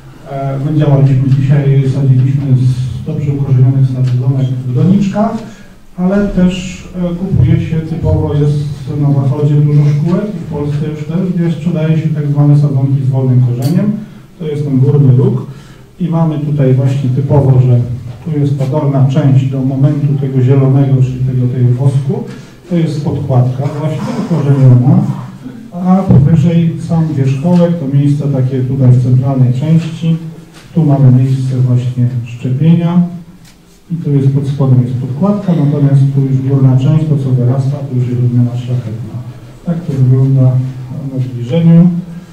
my działaliśmy dzisiaj, sadziliśmy z dobrze ukorzenionych sadzonek w doniczkach, ale też kupuje się typowo, jest na zachodzie dużo szkółek i w Polsce już też, gdzie sprzedaje się tak zwane sadzonki z wolnym korzeniem. To jest ten górny róg i mamy tutaj właśnie typowo, że tu jest ta dolna część do momentu tego zielonego, czyli tego wosku. To jest podkładka właśnie ukorzeniona, a powyżej sam wierzchołek to miejsce takie tutaj w centralnej części. Tu mamy miejsce właśnie szczepienia. I tu jest pod spodem jest podkładka, natomiast tu już górna część, to co wyrasta, to już jest odmiana szlachetna. Tak to wygląda na zbliżeniu.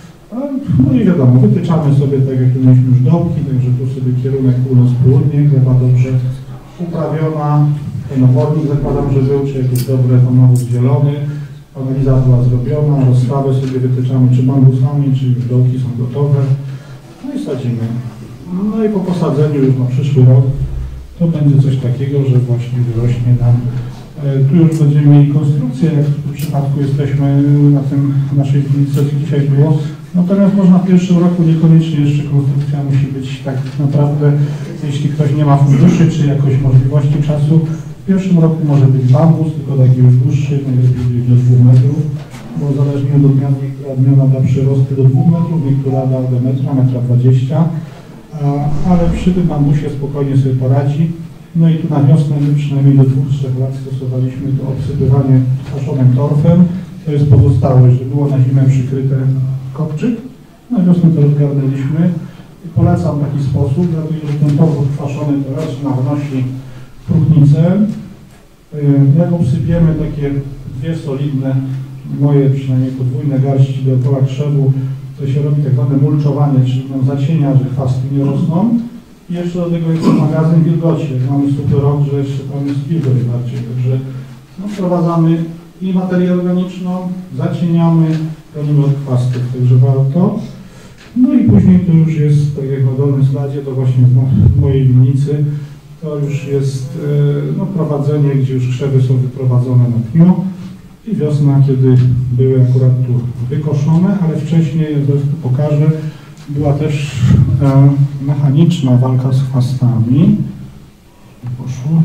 No i wiadomo, wytyczamy sobie, tak jak tu mieliśmy już dołki, także tu sobie kierunek północ-południe, gleba dobrze uprawiona, ten obornik zakładam, że był, czy jakiś dobry honowód zielony, analiza była zrobiona, rozstawę sobie wytyczamy, czy bambusami, czy już dołki są gotowe, no i sadzimy. No i po posadzeniu już na przyszły rok to będzie coś takiego, że właśnie wyrośnie nam. Tu już będziemy mieli konstrukcję, jak w przypadku jesteśmy na tym naszej klinice, co dzisiaj było. Natomiast można w pierwszym roku niekoniecznie jeszcze konstrukcja musi być tak naprawdę, jeśli ktoś nie ma funduszy czy jakoś możliwości czasu, w pierwszym roku może być bambus, tylko taki już dłuższy, najlepiej do 2 metrów, bo zależnie od odmian, niektóra odmiana da przyrosty do 2 metrów, niektóra da do metra 20, ale przy tym bambusie spokojnie sobie poradzi. No i tu na wiosnę my przynajmniej do 2-3 lat stosowaliśmy to obsypywanie kwaszonym torfem. To jest pozostałość, że było na zimę przykryte kopczyk. Na wiosnę to rozgarnęliśmy. I polecam taki sposób, dlatego że ten torf kwaszony to raz wnosi próchnicę. Jak obsypiemy takie 2 solidne, moje przynajmniej podwójne garści dookoła krzewu, to się robi tak zwane mulczowanie, czyli nam zacienia, że chwasty nie rosną. I jeszcze do tego jest magazyn wilgoci. Mamy super rok, że jeszcze tam jest wilgoć bardziej. Także no, wprowadzamy i materię organiczną, zacieniamy, chronimy od chwastów, także warto. No i później to już jest, tak jak na dolnym slajdzie, to właśnie w mojej winnicy, to już jest no, prowadzenie, gdzie już krzewy są wyprowadzone na pniu i wiosna, kiedy były akurat tu wykoszone, ale wcześniej, jak tu pokażę, była też mechaniczna walka z chwastami. Poszło.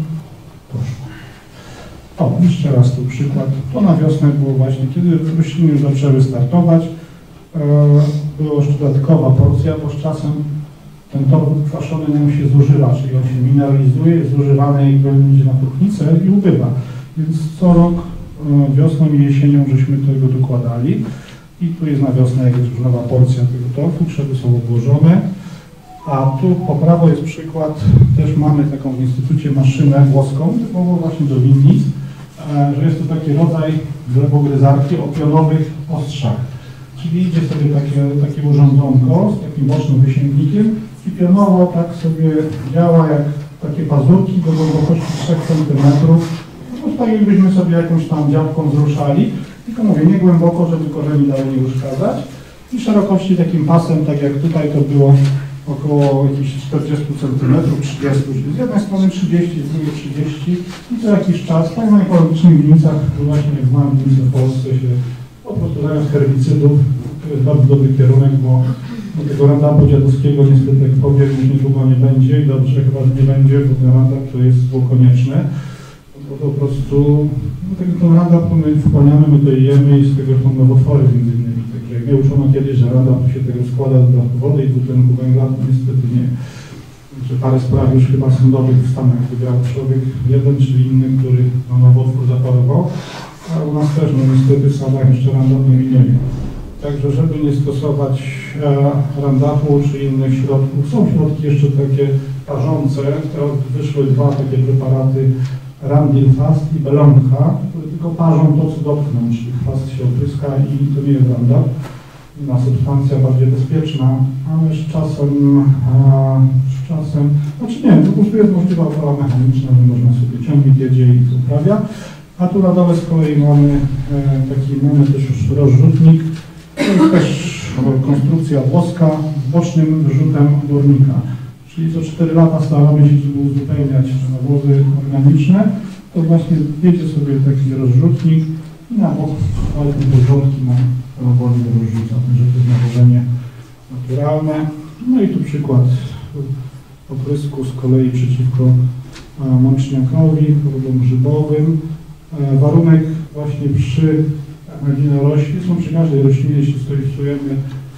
O, jeszcze raz tu przykład. To na wiosnę było właśnie, kiedy rośliny już zaczęły startować. Była jeszcze dodatkowa porcja, bo z czasem ten torf kwaszony nam się zużywa, czyli on się mineralizuje, jest zużywany jakby idzie na próchnicę i ubywa. Więc co rok wiosną i jesienią żeśmy tego dokładali. I tu jest na wiosnę jakaś już nowa porcja tego torfu, krzewy są obłożone. A tu po prawo jest przykład, też mamy taką w Instytucie maszynę włoską, typowo właśnie do winnic, że jest to taki rodzaj glebogryzarki o pionowych ostrzach. Czyli idzie sobie takie urządzonko z takim bocznym wysięgnikiem i pionowo tak sobie działa jak takie pazurki do głębokości 3 cm. No tak jakbyśmy sobie jakąś tam działką zruszali. Tylko mówię, nie głęboko, żeby korzeni dalej nie uszkadzać. I szerokości takim pasem, tak jak tutaj to było około jakichś 40 cm, 30, czyli z jednej strony 30, z drugiej 30 i co jakiś czas, tak na ekologicznych winnicach, właśnie jak znam winnice w Polsce się po prostu zamiast herbicydów, to jest bardzo dobry kierunek, bo tego Roundupu dziadowskiego niestety, jak powiem, już niedługo nie będzie i dobrze chyba, że nie będzie, bo ten Roundup to jest było konieczne. bo po prostu ten Roundup my wchłaniamy, my to jemy i z tego są nowotwory między innymi. Także jak mnie uczono kiedyś, że Roundup się tego składa z wody i dwutlenku węgla, to niestety nie. Że parę spraw już chyba sądowych w Stanach wygrał człowiek jeden czy inny, który nowotwór zachorował, a u nas też niestety w Stanach jeszcze Roundup nie minęli. Także żeby nie stosować Roundupu czy innych środków, są środki jeszcze takie parzące, wyszły dwa takie preparaty, Randil Fast i Belonka, które tylko parzą to, co dotkną, czyli fast się opryska i to nie jest Roundup. Inna substancja bardziej bezpieczna, ale z czasem, znaczy nie, po prostu jest możliwa opora mechaniczna, że można sobie ciągnik jedzie i to uprawia. A tu na dole z kolei mamy mamy też już rozrzutnik. To jest też konstrukcja włoska z bocznym wyrzutem górnika. Czyli co 4 lata staramy się, żeby uzupełniać nawozy organiczne. To właśnie jedzie sobie taki rozrzutnik i na bok te porządki ma powoli rozrzuca. Także to jest nawożenie naturalne. No i tu przykład oprysku z kolei przeciwko mączniakowi, chorobom grzybowym. Warunek właśnie przy winorośli, są przy każdej roślinie, jeśli stosujemy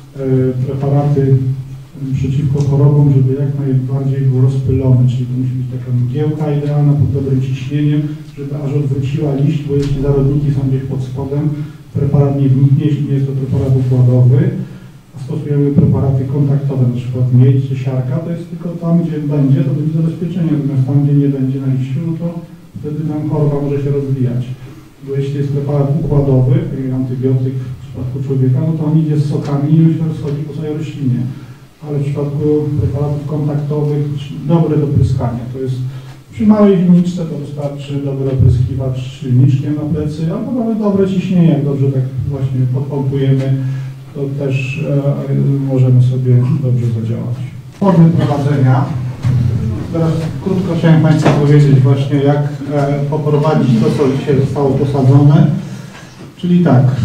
preparaty przeciwko chorobom, żeby jak najbardziej był rozpylony, czyli to musi być taka mgiełka idealna pod dobrym ciśnieniem, żeby aż odwróciła liść, bo jeśli zarodniki są gdzieś pod spodem, preparat nie wniknie, jeśli nie jest to preparat układowy, a stosujemy preparaty kontaktowe, na przykład miedź czy siarka, to jest tylko tam, gdzie będzie, to będzie zabezpieczenie, natomiast tam, gdzie nie będzie na liściu, no to wtedy tam choroba może się rozwijać. Bo jeśli jest preparat układowy, taki antybiotyk w przypadku człowieka, no to on idzie z sokami i się rozchodzi po całej roślinie. Ale w przypadku preparatów kontaktowych dobre do pryskania. To jest przy małej winniczce to wystarczy dobry opryskiwacz z silniczkiem na plecy, albo nawet dobre ciśnienie, jak dobrze tak właśnie podpompujemy, to też możemy sobie dobrze zadziałać. Formy prowadzenia. Teraz krótko chciałem Państwu powiedzieć właśnie, jak poprowadzić to, co dzisiaj zostało posadzone. Czyli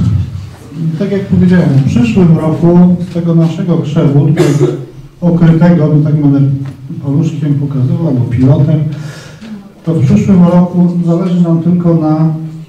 tak jak powiedziałem, w przyszłym roku z tego naszego krzewu, okrytego, tak będę paluszkiem pokazywał, albo pilotem, to w przyszłym roku zależy nam tylko na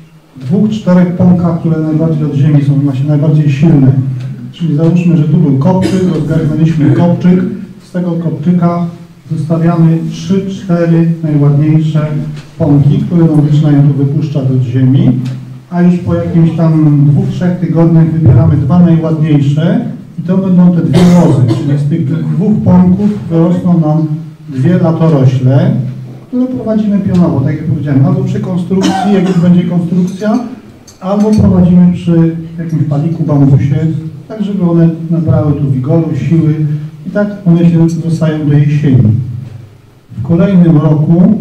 2-4 pąkach, które najbardziej od ziemi są właśnie najbardziej silne. Czyli załóżmy, że tu był kopczyk, rozgarnęliśmy kopczyk, z tego kopczyka zostawiamy 3-4 najładniejsze pąki, które nam zaczynają tu wypuszczać od ziemi, a już po jakimś tam 2-3 tygodniach wybieramy 2 najładniejsze i to będą te 2 łozy, czyli z tych 2 pąków wyrosną nam 2 latorośle, które prowadzimy pionowo, tak jak powiedziałem, albo przy konstrukcji, jak już będzie konstrukcja, albo prowadzimy przy jakimś paliku, bambusie, tak żeby one nabrały tu wigoru, siły i tak one się zostają do jesieni. W kolejnym roku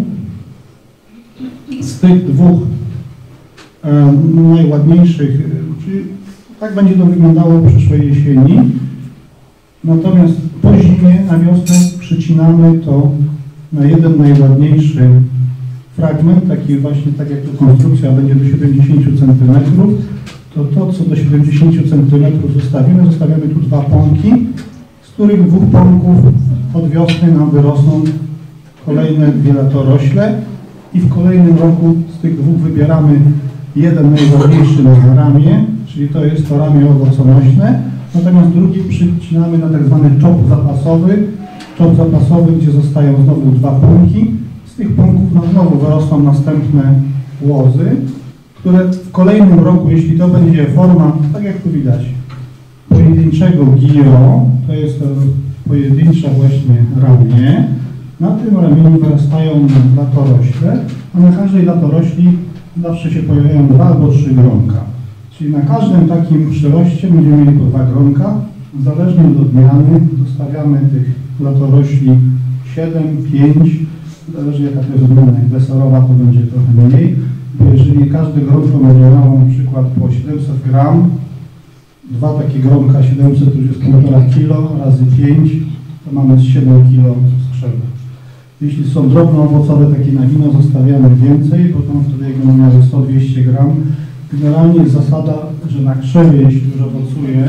z tych 2 najładniejszych, czyli tak będzie to wyglądało w przyszłej jesieni. Natomiast po zimie, na wiosnę przycinamy to na jeden najładniejszy fragment, taki właśnie tak jak tu konstrukcja będzie do 70 cm, to co do 70 cm zostawiamy tu 2 pąki, z których 2 pąków od wiosny nam wyrosną kolejne 2 latorośle i w kolejnym roku z tych 2 wybieramy jeden najważniejszy na ramię, czyli to jest to ramię owoconośne, natomiast drugi przycinamy na tak zwany czop zapasowy, gdzie zostają znowu 2 pąki. Z tych pąków znowu wyrosną następne łozy, które w kolejnym roku, jeśli to będzie forma, tak jak tu widać, pojedynczego giro, to jest to pojedyncze właśnie ramię, na tym ramieniu wyrastają latorośle, a na każdej latorośli zawsze się pojawiają 2 albo 3 gronka. Czyli na każdym takim przyroście będziemy mieli po 2 gronka. Zależnie od odmiany zostawiamy tych latorośli 7, 5, zależy jaka to jest odmiana. Jak deserowa to będzie trochę mniej. Bo jeżeli każde gronko będzie miało na przykład po 700 gram, 2 takie gronka 700 to już jest 1,5 kg razy 5, to mamy 7 kg skrzewu. Jeśli są drobnoowocowe, takie na wino, zostawiamy więcej, bo tam wtedy jak będą miały 100-200 gram. Generalnie jest zasada, że na krzewie, jeśli już owocuje,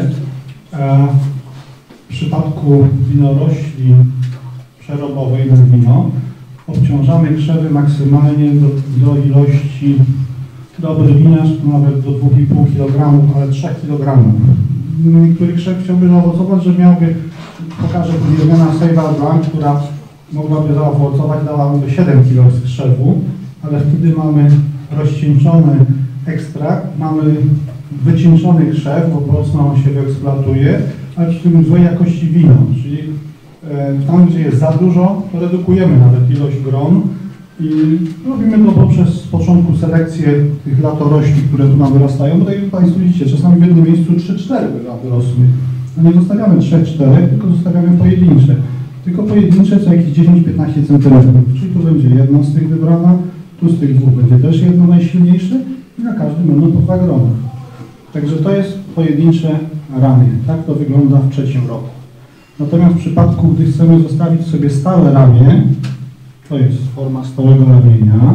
w przypadku winorośli przerobowej na wino, obciążamy krzewy maksymalnie do ilości, dobry winiarz to nawet do 2,5 kg, ale 3 kg. Niektóry krzew chciałby zaowocować, że miałby, pokażę później odmiana Seyval Blanc, która mogłaby zaowocować, dałaby 7 kg z krzewu, ale wtedy mamy rozcieńczony ekstrakt, mamy wycieńczony krzew, bo mocno on się wyeksploatuje, ale przy tym złej jakości wino, czyli tam, gdzie jest za dużo, to redukujemy nawet ilość gron i robimy to poprzez z początku selekcję tych latorośli, które tu nam wyrastają. Tutaj Państwo widzicie, czasami w jednym miejscu 3-4 wyrosły. No nie zostawiamy 3-4, tylko zostawiamy pojedyncze. Tylko pojedyncze co jakieś 10-15 cm. Czyli tu będzie jedno z tych wybrana, tu z tych dwóch będzie też jedno najsilniejsze i na każdym będą po 2 grona. Także to jest pojedyncze ramię. Tak to wygląda w trzecim roku. Natomiast w przypadku, gdy chcemy zostawić sobie stałe ramię, to jest forma stałego ramienia,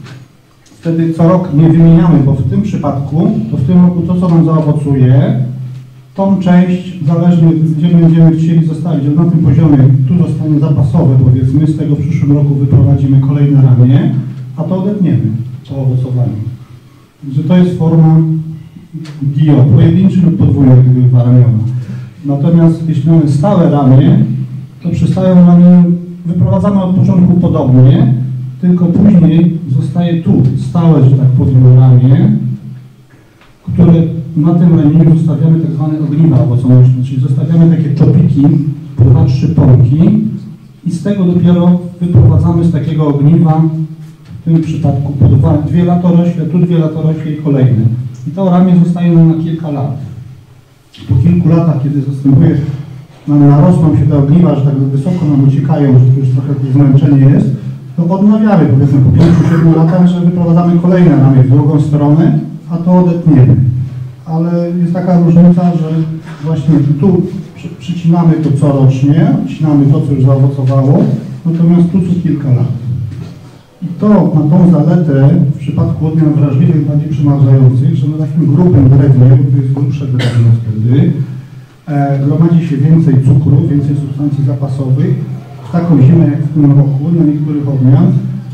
wtedy co rok nie wymieniamy, bo w tym przypadku, to w tym roku to, co nam zaowocuje, tą część, zależnie gdzie będziemy chcieli zostawić, na tym poziomie, tu zostanie zapasowe, powiedzmy, z tego w przyszłym roku wyprowadzimy kolejne ramię, a to odetniemy po owocowaniu. Także to jest forma GIO, pojedynczy lub podwójny dwuramiona. Natomiast jeśli mamy stałe ramię, to przy stałym ramieniu wyprowadzamy od początku podobnie, tylko później zostaje tu stałe, że tak powiem, ramię, które na tym ramieniu zostawiamy tak zwane ogniwa owoconośne, czyli zostawiamy takie czopiki, 2-3 pąki i z tego dopiero wyprowadzamy z takiego ogniwa, w tym przypadku po 2 latorośle, tu 2 latorośle i kolejne. I to ramię zostaje nam na kilka lat. Po kilku latach, kiedy zastępuje, narosną się te ogniwa, że tak wysoko nam uciekają, że to już trochę zmęczenie jest, to odnawiamy, powiedzmy po 5-7 latach, że wyprowadzamy kolejne ramię w drugą stronę, a to odetniemy. Ale jest taka różnica, że właśnie tu przycinamy to corocznie, odcinamy to, co już zaowocowało, natomiast tu co kilka lat. I to ma tą zaletę w przypadku odmian wrażliwych, bardziej przemarzających, że na takim grubym drewnie, bo to jest grubsze drewno wtedy, gromadzi się więcej cukru, więcej substancji zapasowych. W taką zimę jak w tym roku na niektórych odmian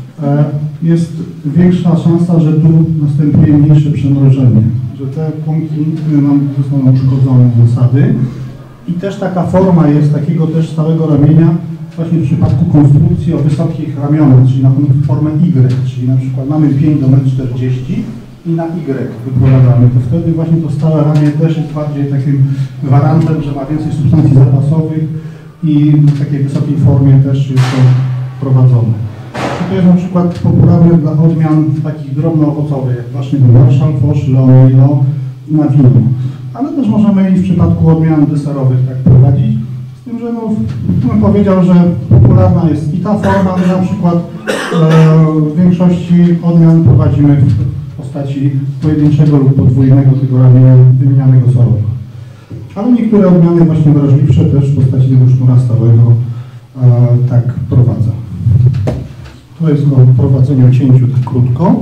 jest większa szansa, że tu następuje mniejsze przemrożenie, że te pąki nam zostaną uszkodzone z zasady. I też taka forma jest takiego też stałego ramienia właśnie w przypadku konstrukcji o wysokich ramionach, czyli na formę Y, czyli na przykład mamy 5 do 1,40 m i na Y wyprowadzamy, to wtedy właśnie to stałe ramię też jest bardziej takim gwarantem, że ma więcej substancji zapasowych i w takiej wysokiej formie też jest to prowadzone. To jest na przykład popularne dla odmian takich drobnoowocowych, jak właśnie Marshall, Foch, Leon Milo na wino. Ale też możemy i w przypadku odmian deserowych tak prowadzić. Z tym, że bym powiedział, że popularna jest i ta forma, ale na przykład w większości odmian prowadzimy w postaci pojedynczego lub podwójnego tego ramienia wymienianego co roku. Ale niektóre odmiany właśnie wrażliwsze też w postaci tego sznura stałego tak prowadzą. To jest o prowadzeniu cięciu tak krótko.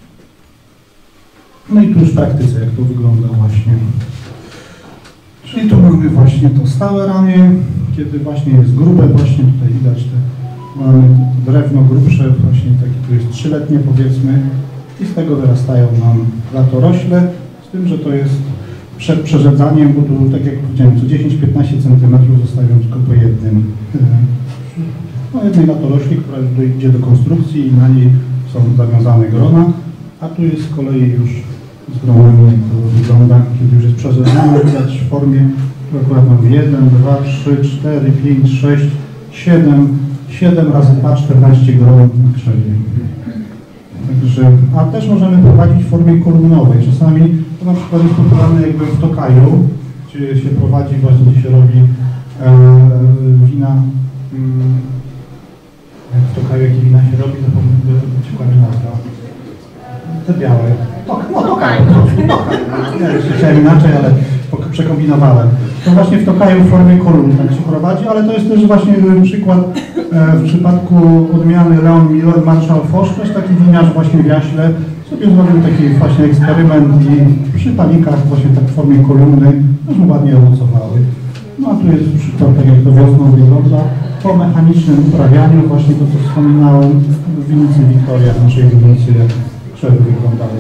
No i tu już w praktyce, jak to wygląda właśnie. Czyli tu mamy właśnie to stałe ramię, kiedy właśnie jest grube, właśnie tutaj widać mamy drewno grubsze, właśnie takie, to jest 3-letnie powiedzmy i z tego wyrastają nam latorośle, z tym, że to jest przed przerzedzaniem, bo tu, tak jak powiedziałem, co 10-15 cm zostawiam tylko po jednej latorośli, która już idzie do konstrukcji i na niej są zawiązane grona, a tu jest z kolei już z gronami, jak to wygląda, kiedy już jest przerzedzane, widać w formie, tu akurat mam 1, 2, 3, 4, 5, 6, 7 razy 2, 14 gron na krzewie. Także, a też możemy prowadzić w formie kolumnowej. Czasami to na przykład jest popularne jakby w Tokaju, gdzie się prowadzi właśnie, gdzie się robi wina, jak w Tokaju jakie wina się robi, to ciekawe nazwa. Te białe. Tokaj. Nie, chciałem inaczej, ale przekombinowałem. To właśnie w Tokaju w formie kolumn tak się prowadzi, ale to jest też właśnie przykład w przypadku odmiany Leon Milo i Marshall Foch, też taki winiarz właśnie w Jaśle sobie zrobił taki właśnie eksperyment i przy palikach właśnie tak w formie kolumny też ładnie owocowały. No a tu jest przykład, tak jak to wiosną wygląda. po mechanicznym uprawianiu, właśnie to co wspominałem, w winnicy Wiktoria, w naszej winnicy, jak krzewy wyglądały.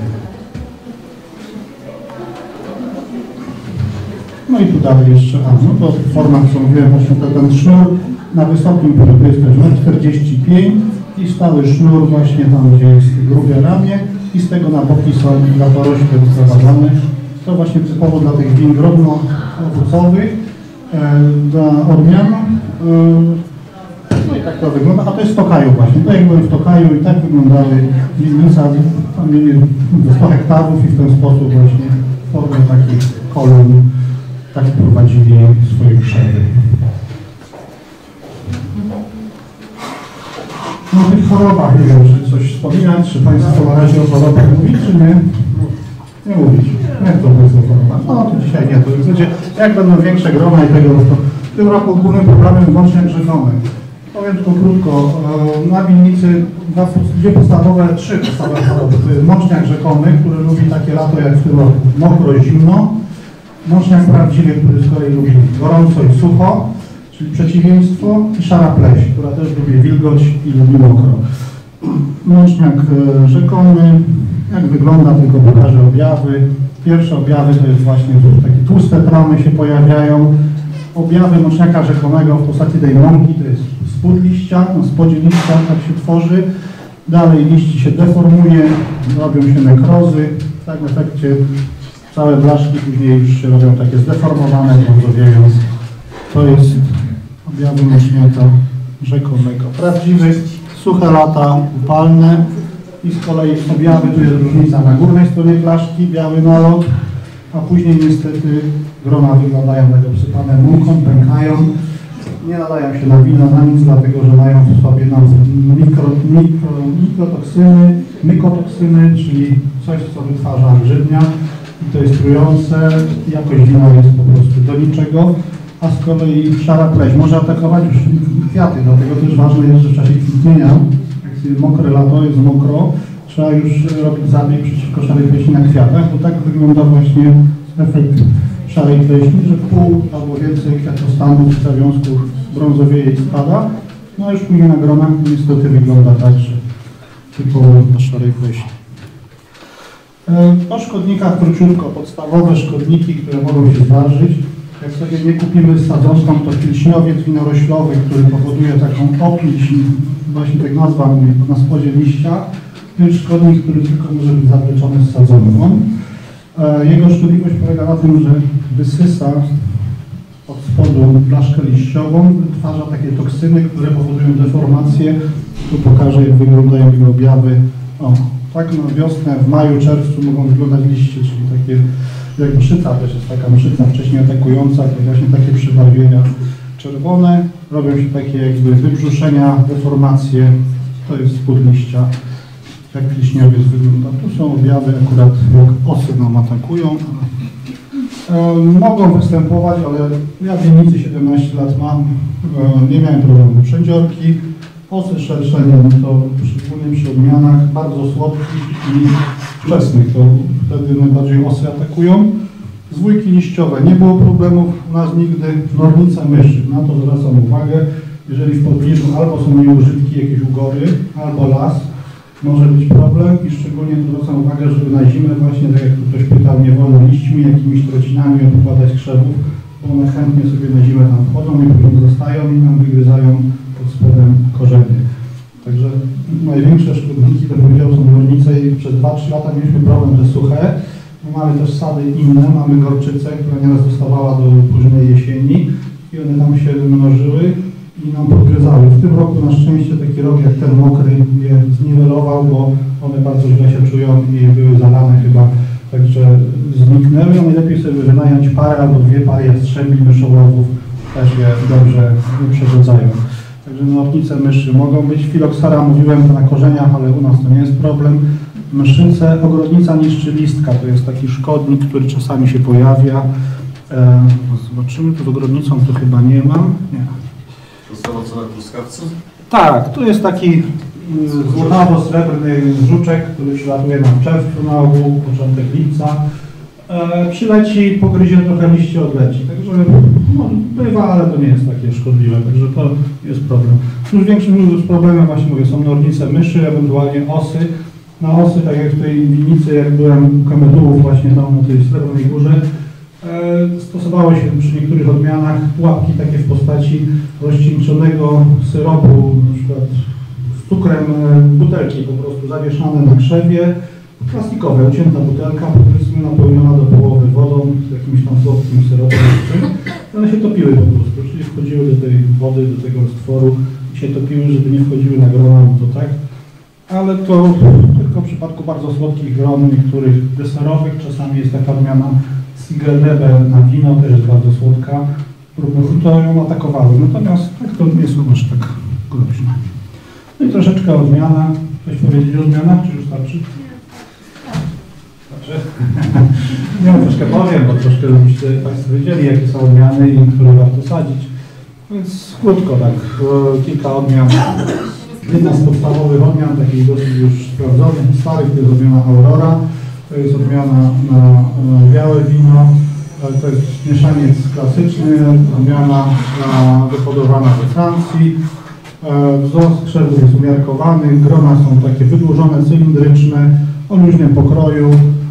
No i tu dalej jeszcze, no to forma, co mówiłem, właśnie ten sznur na wysokim polu, to jest też 45 i stały sznur właśnie tam, gdzie jest grube ramię i z tego na boki są latorośle wyprowadzone. To właśnie typowo dla tych win drobno-owocowych, dla odmian. No i tak to wygląda, a to jest w Tokaju właśnie. To jak byłem w Tokaju i tak wyglądały winnica, tam mieli 100 hektarów i w ten sposób właśnie w formie takich kolumn tak prowadzili swoje krzewy. No o tych chorobach, nie wiem, czy coś wspominać, czy Państwo na razie o chorobach mówić, czy nie? Nie mówić. Jak to jest o chorobach? No to dzisiaj nie, to będzie, jak będą większe grona i tego, to w tym roku głównym problemem włączniak rzekomy. Powiem tylko krótko, na winnicy trzy podstawowe choroby. To jest mączniak rzekomy, który lubi takie lato jak w tym roku, mokro, zimno. Mączniak prawdziwy, który z kolei lubi gorąco i sucho, czyli przeciwieństwo, i szara pleś, która też lubi wilgoć i lubi mokro. Mączniak rzekomy, jak wygląda, tylko pokażę objawy. Pierwsze objawy to jest właśnie, że takie tłuste plamy się pojawiają. Objawy mączniaka rzekomego w postaci tej mąki to jest spód liścia, na spodzie liścia tak się tworzy. Dalej liści się deformuje, robią się nekrozy, tak w efekcie całe blaszki później już się robią takie zdeformowane, brązowieją. To jest objawy mączniaka rzekomego. Prawdziwy, suche lata, upalne i z kolei objawy, tu jest różnica na górnej stronie blaszki, biały nalot, a później niestety grona wyglądają tak obsypane mąką, pękają. Nie nadają się na wino, na nic, dlatego że mają w sobie mikrotoksyny, mykotoksyny, czyli coś, co wytwarza grzybnia. I to jest trujące, jakość wina jest po prostu do niczego, a z kolei szara pleś może atakować już kwiaty, dlatego też ważne jest, że w czasie kwitnienia, jak jest mokre lato, jest mokro, trzeba już robić zabieg przeciwko szarej pleśni na kwiatach, bo tak wygląda właśnie efekt szarej pleśni, że pół albo więcej kwiatostanów, zawiązków brązowieje i spada, no a już później na gronach niestety wygląda tak, że typowo do szarej pleśni. O szkodnikach króciutko, podstawowe szkodniki, które mogą się zdarzyć. Jak sobie nie kupimy z sadzonką, to pilśniowiec winoroślowy, który powoduje taką opilśń, właśnie tak nazwa na spodzie liścia. To jest szkodnik, który tylko może być zawleczony z sadzonką. Jego szkodliwość polega na tym, że wysysa od spodu blaszkę liściową, wytwarza takie toksyny, które powodują deformację. Tu pokażę, jak wyglądają jego objawy. Tak na wiosnę, w maju, czerwcu mogą wyglądać liście, czyli takie, jak mszyca też jest taka mszyca wcześniej atakująca, to właśnie takie przybarwienia czerwone, robią się takie jakby wybrzuszenia, deformacje, to jest spód liścia, jak pilśniowiec wygląda. Tu są objawy akurat, jak osy nam atakują. Mogą występować, ale ja w winnicy 17 lat mam, nie miałem problemu przędziorki. Osy szersze, to szczególnie przy odmianach bardzo słodkich i wczesnych, to wtedy najbardziej osy atakują. Zwójki liściowe, nie było problemów u nas nigdy. Nornica myszy, na to zwracam uwagę. Jeżeli w pobliżu albo są nieużytki, jakieś ugory, albo las, może być problem i szczególnie zwracam uwagę, żeby na zimę właśnie, tak jak tu ktoś pytał, nie wolno liśćmi, jakimiś trocinami odkładać krzewów, bo one chętnie sobie na zimę tam wchodzą i później zostają i nam wygryzają pod spodem korzenie. Także największe szkodniki, to powiedział, są rolnice i przez 2-3 lata mieliśmy problem, że suche. Mamy też sady inne, mamy gorczycę, która nieraz dostawała do późnej jesieni i one tam się mnożyły i nam podgryzały. W tym roku na szczęście taki rok jak ten mokry je zniwelował, bo one bardzo źle się czują i były zalane chyba, także zniknęły. Najlepiej sobie wynająć parę albo 2 pary jastrzębi, myszołowów, też je dobrze przerządzają. Także nornice myszy mogą być. Filoksera mówiłem to na korzeniach, ale u nas to nie jest problem. Mszyce, ogrodnica niszczylistka to jest taki szkodnik, który czasami się pojawia. Zobaczymy, tu z ogrodnicą to chyba nie mam. Nie. To są oceny truskawcy? Tak, tu jest taki złotawo-srebrny żuczek, który przylatuje nam w czerwcu na ogół, początek lipca. Przyleci, pogryzie trochę liście, odleci. Także No, bywa, ale to nie jest takie szkodliwe, także to nie jest problem. Już większym problemem właśnie mówię, są nornice myszy, ewentualnie osy. Na osy, tak jak w tej winnicy, jak byłem u kamedułów właśnie tam na tej Srebrnej Górze, stosowało się przy niektórych odmianach pułapki takie w postaci rozcieńczonego syropu, na przykład z cukrem, butelki po prostu zawieszane na krzewie, plastikowe, ucięta butelka, powiedzmy napełniona do połowy wodą, z jakimś tam słodkim syropem, one się topiły po prostu, czyli wchodziły do tej wody, do tego roztworu i się topiły, żeby nie wchodziły na grona, to tak. Ale to tylko w przypadku bardzo słodkich gron, niektórych deserowych, czasami jest taka odmiana Sigerdebe na wino, też jest bardzo słodka, i to ją atakowały, natomiast tak to nie są aż tak groźne. No i troszeczkę odmiana, coś powiedzieć o odmianach, czy już starczy? Nie, troszkę powiem, bo troszkę żebyście Państwo wiedzieli, jakie są odmiany i które warto sadzić. Więc krótko tak, kilka odmian. Jedna z podstawowych odmian, takich dosyć już sprawdzonych, starych, to jest odmiana Aurora. To jest odmiana na białe wino. To jest mieszaniec klasyczny, odmiana wyhodowana we Francji. Wzrost krzewów jest umiarkowany, grona są takie wydłużone, cylindryczne, o różnym pokroju.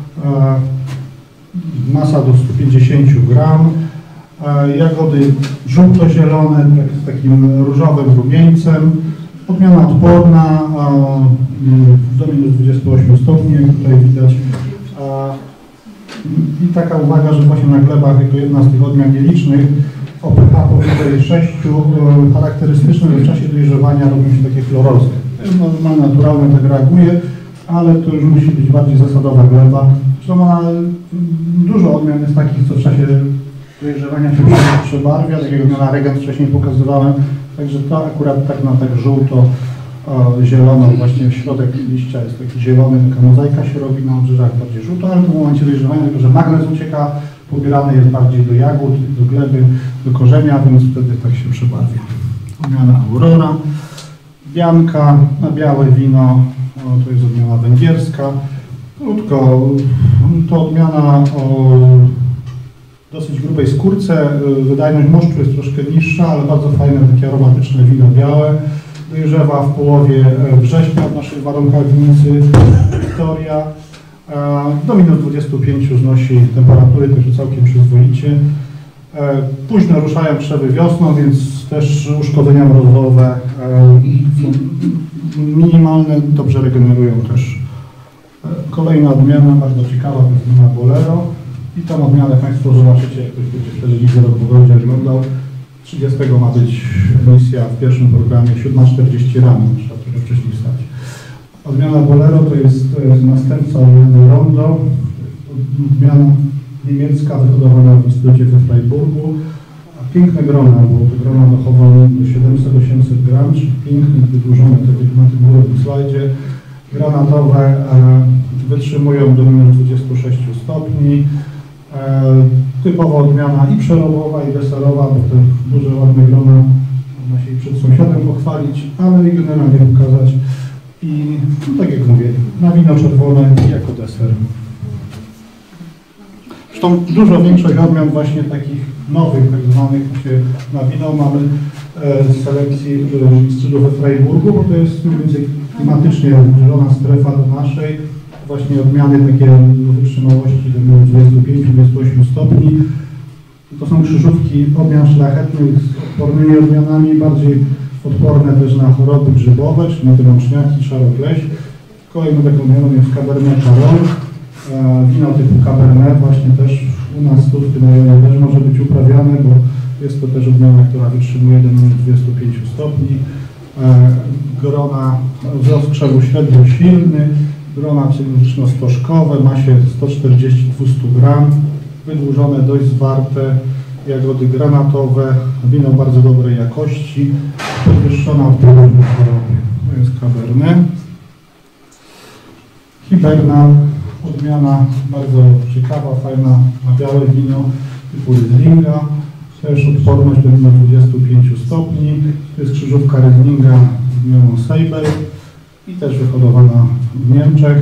Masa do 150 gram. Jagody żółto-zielone z takim różowym rumieńcem. Odmiana odporna do minus 28 stopni, jak tutaj widać. I taka uwaga, że właśnie na glebach, jako jedna z tych odmian nielicznych, o pH powyżej 6 charakterystyczne, że w czasie dojrzewania robią się takie florosy. To jest normalne, naturalne, tak reaguje, ale to już musi być bardziej zasadowa gleba. Zresztą ona, dużo odmian jest takich, co w czasie dojrzewania się przebarwia, tak jak odmiana Regent wcześniej pokazywałem. Także to akurat tak na tak żółto-zielono, właśnie w środek liścia jest taki zielony, taka mozaika się robi, na obrzeżach bardziej żółto, ale w momencie dojrzewania, tylko że magnez ucieka, pobierany jest bardziej do jagód, do gleby, do korzenia, więc wtedy tak się przebarwia. Odmiana Aurora, Bianka na białe wino, to jest odmiana węgierska. Krótko, to odmiana o dosyć grubej skórce, wydajność moszczu jest troszkę niższa, ale bardzo fajne, takie aromatyczne wino białe. Dojrzewa w połowie września w naszych warunkach winnicy Victoria. Do minus 25 znosi temperatury, także całkiem przyzwoicie. Późno ruszają krzewy wiosną, więc też uszkodzenia mrozowe minimalne, dobrze regenerują też. Kolejna odmiana, bardzo ciekawa, to jest odmiana Bolero. I tą odmianę Państwo zobaczycie, jak ktoś będzie w telewizji o pogodzie oglądał. 30 ma być emisja w pierwszym programie, 7:40 rano, trzeba trochę wcześniej wstać. Odmiana Bolero to jest następca odmiany Rondo. Odmiana niemiecka wyhodowana w instytucie we Freiburgu. Piękne grona, bo te grona dochodzą do 700-800 gram, czyli piękne, wydłużone, tak jak na tym górnym slajdzie. Granatowe wytrzymują do minus 26 stopni. Typowa odmiana i przerobowa, i deserowa, bo te duże, ładne grona można się i przed sąsiadem pochwalić, ale i generalnie pokazać. I no, tak jak mówię, na wino czerwone jako deser. Zresztą dużo większość odmian właśnie takich nowych, tak zwanych na wino mamy z selekcji Instytutu we Freiburgu, bo to jest mniej więcej klimatycznie zielona strefa do naszej. Właśnie odmiany takie wytrzymałości do 25-28 stopni. To są krzyżówki odmian szlachetnych z odpornymi odmianami, bardziej odporne też na choroby grzybowe, czyli na te mączniaki, szarokleś. Kolejną taką odmianą jest Cabernet Charol. Wino typu Cabernet właśnie też u nas tu w tym rejonie też może być uprawiane, bo jest to też odmiana, która wytrzymuje do minus 25 stopni. Grona, wzrost krzewu średnio silny. Grona cylindryczno-stożkowe, ma się 140-200 gram, wydłużone, dość zwarte, jagody granatowe, wino bardzo dobrej jakości, podwyższona odporność na choroby. To jest Cabernet. Hiberna, odmiana bardzo ciekawa, fajna, na białe wino typu Rieslinga, też odporność do minus 25 stopni. To jest krzyżówka Rieslinga z odmianą Seibel. I też wyhodowana w Niemczech.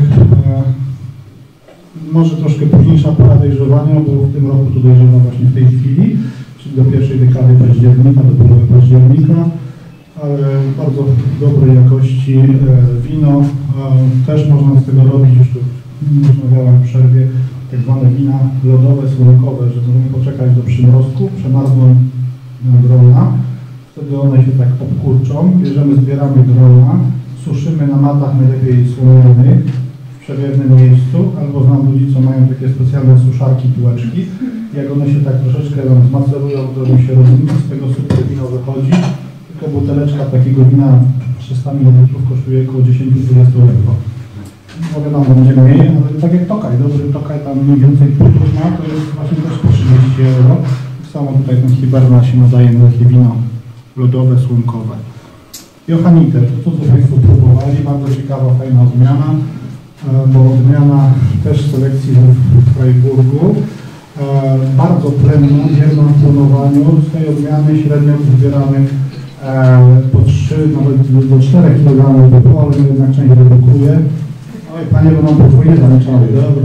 Może troszkę późniejsza pora dojrzewania, bo w tym roku to dojrzewa właśnie w tej chwili, czyli czyli do pierwszej dekady października, do połowy października, ale bardzo dobrej jakości wino. Też można z tego robić, już tu rozmawiałem w przerwie, tak zwane wina lodowe, słonkowe, że możemy poczekać do przymrozku, przemarzną grona, wtedy one się tak obkurczą, bierzemy, zbieramy grona, suszymy na matach najlepiej słomianych w przewiewnym miejscu, albo znam ludzi, co mają takie specjalne suszarki, piłeczki. Jak one się tak troszeczkę zmacerują, to się rozwija, z tego super wino wychodzi. Tylko buteleczka takiego wina 300 ml kosztuje około 10-20 euro. No wiadomo, będzie mniej, ale tak jak Tokaj, dobry Tokaj tam mniej więcej półtora ma, to jest właśnie też po 30 euro. Tak samo tutaj ten Hiberna się nadaje na takie wino lodowe, słonkowe. Johanniter, to co Państwo próbowali, bardzo ciekawa, fajna odmiana, bo odmiana też selekcji w Freiburgu. Bardzo plemna, wierna w klonowaniu. Z tej odmiany średnio zbieramy po 3, nawet do 4 kg do pół, ale jednak część redukuje. Oj, panie, bo nam podwójnie zaliczały. Dobra.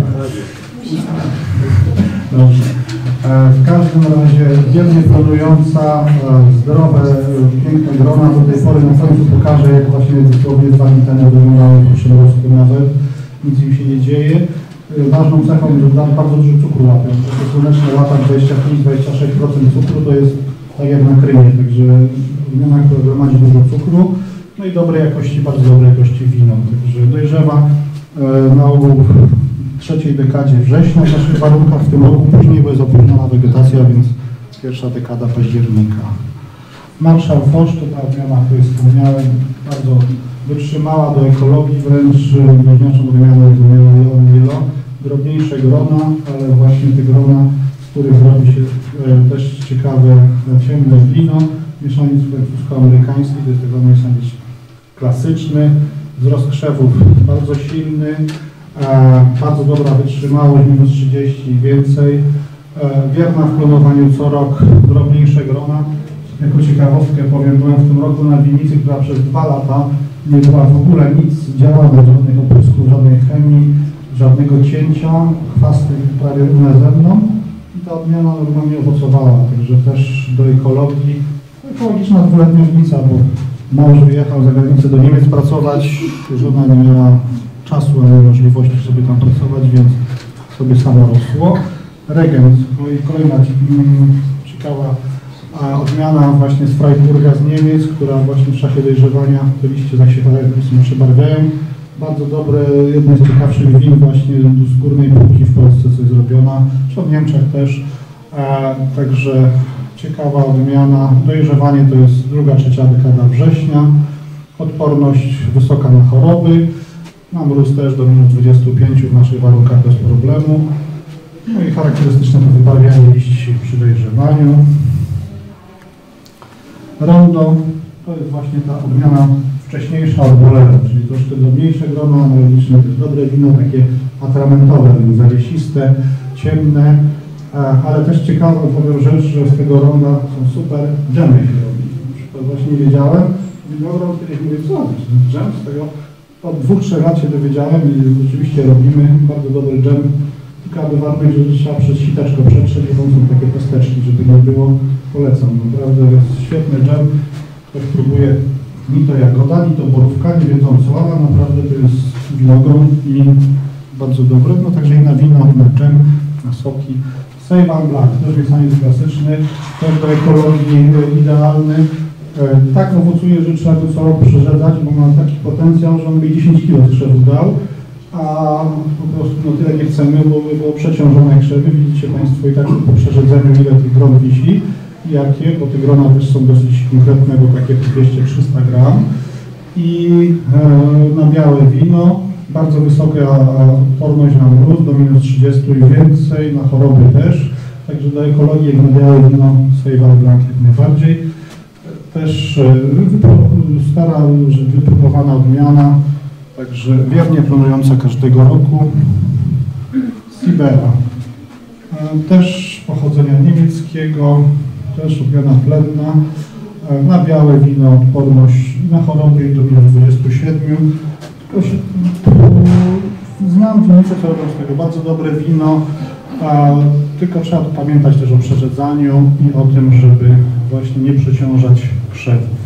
Dobrze. W każdym razie wiernie klonująca, zdrowe, piękne grona. Do tej pory na końcu pokażę, jak właśnie dosłownie 2 dni temu wyglądały po przymrozku nawet. Nic im się nie dzieje. Ważną cechą, że bardzo dużo cukru łapią. To słoneczne lata 25-26% cukru to jest tak jak na Krymie, także odmiana, która gromadzi dużo cukru, no i dobrej jakości, bardzo dobrej jakości wino. Także dojrzewa na ogół w trzeciej dekadzie września w naszych warunkach, w tym roku później, bo jest opóźniona wegetacja, więc pierwsza dekada października. Marszał Foch, to ta odmiana, o której wspomniałem, bardzo wytrzymała do ekologii, wręcz bliźniaczą odmianę Milo. Drobniejsze grona, ale właśnie te grona, z których robi się też ciekawe ciemne wino. Mieszaniec francusko-amerykański, to jest tak zwany mieszaniec klasyczny. Wzrost krzewów bardzo silny, bardzo dobra wytrzymałość, minus 30 i więcej. Wierna w klonowaniu co rok, drobniejsze grona. Jako ciekawostkę powiem, byłem w tym roku na winnicy, która przez 2 lata nie była w ogóle nic działane, żadnych oprysków, żadnej chemii, żadnego cięcia, chwasty prawie równe ze mną i ta odmiana normalnie owocowała, także też do ekologii. Ekologiczna 2-letnia winnica, bo mąż wyjechał za granicę do Niemiec pracować, żona nie miała czasu ani możliwości, żeby tam pracować, więc sobie samo rosło. Regent, kolejna ciekawa odmiana właśnie z Freiburga, z Niemiec, która właśnie w czasie dojrzewania te liście zasiewają, przebarwiają. Bardzo dobre, jedno z ciekawszych win właśnie z górnej półki w Polsce, co jest zrobiona, czy w Niemczech też. Także ciekawa odmiana. Dojrzewanie to jest 2-3 dekada września. Odporność wysoka na choroby. Na mróz też do minus 25 w naszych warunkach bez problemu. No i charakterystyczne to wybarwianie liści przy dojrzewaniu. Rondo to jest właśnie ta odmiana wcześniejsza od Bolero, czyli troszkę drobniejsze grono, analogiczne, to jest dobre wino, takie atramentowe, zawiesiste, ciemne, ale też ciekawą powiem rzecz, że z tego ronda są super dżemy się robi. Na przykład właśnie nie wiedziałem, winogron kiedyś mówię, co dżem z tego? Od 2-3 lat się dowiedziałem i rzeczywiście robimy bardzo dobry dżem, tylko aby warunek, że trzeba przez siteczko przetrzeć, bo są takie pesteczki, żeby nie było, polecam. Naprawdę jest świetny dżem, ktoś próbuje ni to jagoda, ni to borówka, nie wiedzą co, ale naprawdę to jest winogron i bardzo dobre, no także i na wino, na dżem, na soki. Sauvignon Blanc, też mieszaniec klasyczny, też do ekologii idealny. Tak owocuje, że trzeba go co rok przerzedzać, bo ma taki potencjał, że on by 10 kg krzewów dał, a po prostu no tyle nie chcemy, bo by było przeciążone krzewy. Widzicie Państwo i tak po przerzedzeniu, ile tych gron wisi, jakie, bo te grona też są dosyć konkretne, bo takie po 200-300 gram. I na białe wino, bardzo wysoka odporność na mróz, do minus 30 i więcej, na choroby też. Także do ekologii, jak na białe wino, Sauvignon Blanc jak najbardziej. Też stara, wypróbowana odmiana, także wiernie planująca każdego roku. Sibera, też pochodzenia niemieckiego, też odmiana plenna. Na białe wino odporność na choroby do minus 27. Tylko się, znam winnicę, co robią z tego bardzo dobre wino. Tylko trzeba pamiętać też o przerzedzaniu i o tym, żeby właśnie nie przeciążać krzewów.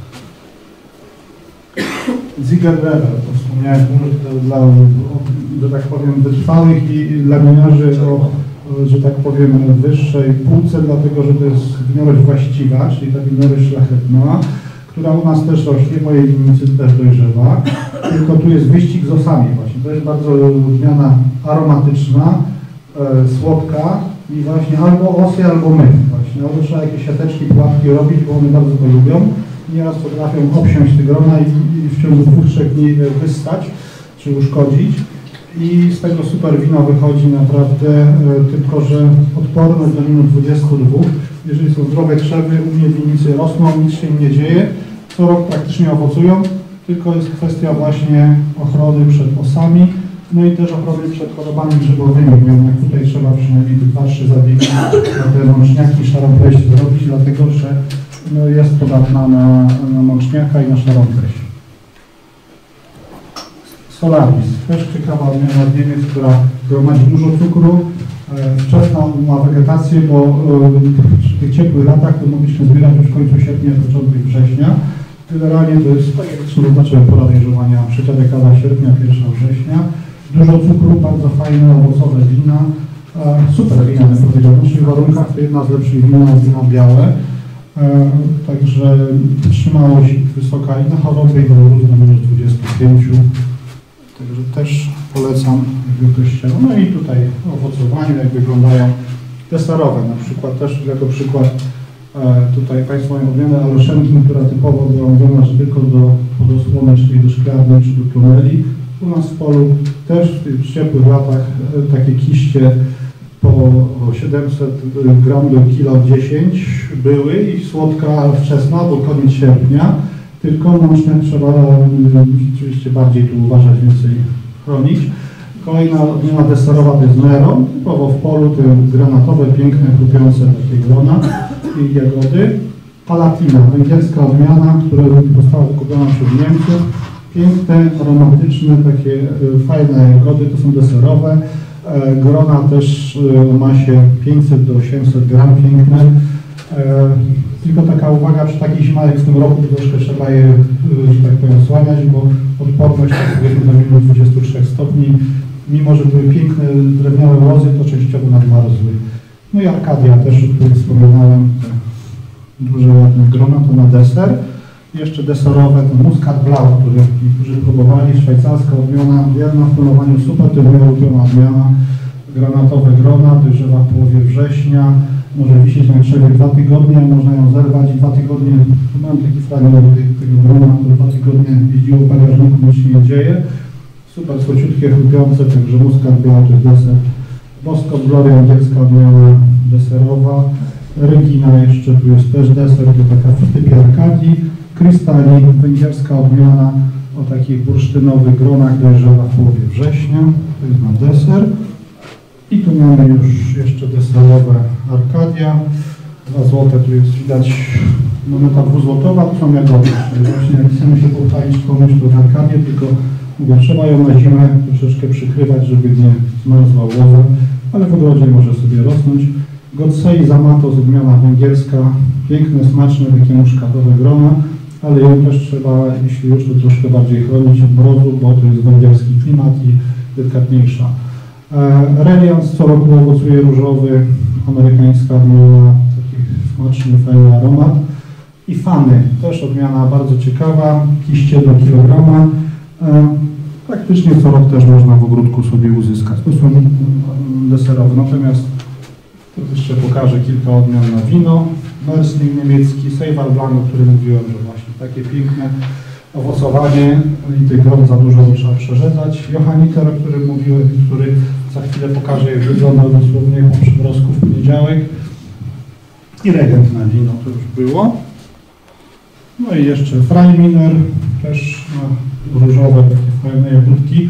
Ziegler-Level, to wspomniałem, że tak powiem, wytrwałych i dla winiarzy o, że tak powiem, wyższej półce, dlatego że to jest winorość właściwa, czyli ta winorość szlachetna, która u nas też rośnie, w mojej winnicy też dojrzewa, tylko tu jest wyścig z osami właśnie. To jest bardzo odmiana aromatyczna, słodka i właśnie albo osy, albo my właśnie. Albo trzeba jakieś siateczki, pułapki robić, bo one bardzo to lubią. Nieraz potrafią obsiąść te grona i w ciągu 2-3 dni wystać, czy uszkodzić. I z tego super wino wychodzi naprawdę, tylko że odporne do minus 22. Jeżeli są zdrowe krzewy, u mnie winnicy rosną, nic się im nie dzieje. Co rok praktycznie owocują, tylko jest kwestia właśnie ochrony przed osami, no i też ochrony przed chorobami grzybowymi. Jednak tutaj trzeba przynajmniej 2-3 zabiegi na te mączniaki i szarą pleść zrobić, dlatego że no, jest podatna na mączniaka i na szarą pleść. Solaris, też ciekawa odmiana z Niemiec, która gromadzi dużo cukru, wczesną ma wegetację, bo w tych ciepłych latach to mogliśmy zbierać już w końcu sierpnia, początek września. Generalnie to jest, tak jak zobaczyłem, pora dojrzewania, trzecia dekada sierpnia, 1 września. Dużo cukru, bardzo fajne, owocowe wina, super wina, bym powiedział. W naszych warunkach to jedna z lepszych wina białe. Także wytrzymałość wysoka i na choroby, i do urodzin na minus 25. Także też polecam, jakby ktoś chciał. No i tutaj owocowanie, jak wyglądają deserowe. Na przykład też jako przykład tutaj Państwo mają odmianę Aloszenki, która typowo była mówiona, że tylko do podosłony, czyli do szklarni czy do tuneli. U nas w polu też w tych ciepłych latach takie kiście po 700 gram do kilo 10 były i słodka wczesna, bo koniec sierpnia. Tylko mączne trzeba rzeczywiście bardziej tu uważać, więcej chronić. Kolejna odmiana deserowa to jest Nero, typowo w polu te granatowe, piękne, chrupiące takie grona i jagody. Palatina, węgierska odmiana, która została wykupiona przez Niemców. Piękne, aromatyczne, takie fajne jagody, to są deserowe. Grona też w masie 500 do 800 gram, piękne. Tylko taka uwaga, przy takich zimach jak w tym roku troszkę trzeba je, że tak powiem, osłaniać, bo odporność jest do minus 23 stopni. Mimo że były piękne drewniane łozy, to częściowo nadmarzły. No i Arkadia też, o której wspominałem, te duże ładne grona, to na deser. Jeszcze deserowe to Muscat Blau, który niektórzy próbowali, szwajcarska odmiana, wierna w klonowaniu super, to była ulubiona odmiana. Granatowe grona, dojrzewa w połowie września, może wisieć na krzewie 2 tygodnie, można ją zerwać i 2 tygodnie, mam taki fragment tego grona, to 2 tygodnie jeździło w bagażniku, nic się nie dzieje. Super słociutkie, chrupiące, także Muscat Blau to jest deser. Bosco Gloria, angielska odmiana deserowa. Regina jeszcze, tu jest też deser, to taka w typie Arkadii. Krystali, węgierska odmiana o takich bursztynowych gronach, dojrzewa w połowie września, to jest na deser. I tu mamy już jeszcze deserowe Arkadia, 2 złote, tu jest widać moneta 2-złotowa, to są jagody. Właśnie jak chcemy się pochwalić komuś, to Arkadię, tylko mówię, trzeba ją na zimę troszeczkę przykrywać, żeby nie zmarzła łowa, ale w ogrodzie może sobie rosnąć. Godsei Zamato, odmiana węgierska, piękne, smaczne, takie muszkatowe grona, ale ją też trzeba, jeśli już, to troszkę bardziej chronić od mrozu, bo to jest węgierski klimat i delikatniejsza. Relians co roku owocuje różowy, amerykańska odmiana, taki smaczny, fajny aromat. I Fany, też odmiana bardzo ciekawa, kiście do kilograma. Praktycznie co rok też można w ogródku sobie uzyskać. To są deserowe, natomiast tu jeszcze pokażę kilka odmian na wino. Mersling niemiecki, Seyval Blanc, o którym mówiłem, że właśnie takie piękne owocowanie i tych gron za dużo trzeba przerzedzać. Johanniter, o którym mówiłem, który za chwilę pokaże, jak wygląda dosłownie po przymrozku w poniedziałek. I Regent na wino to już było. No i jeszcze Freiminer, też różowe, takie fajne jagódki.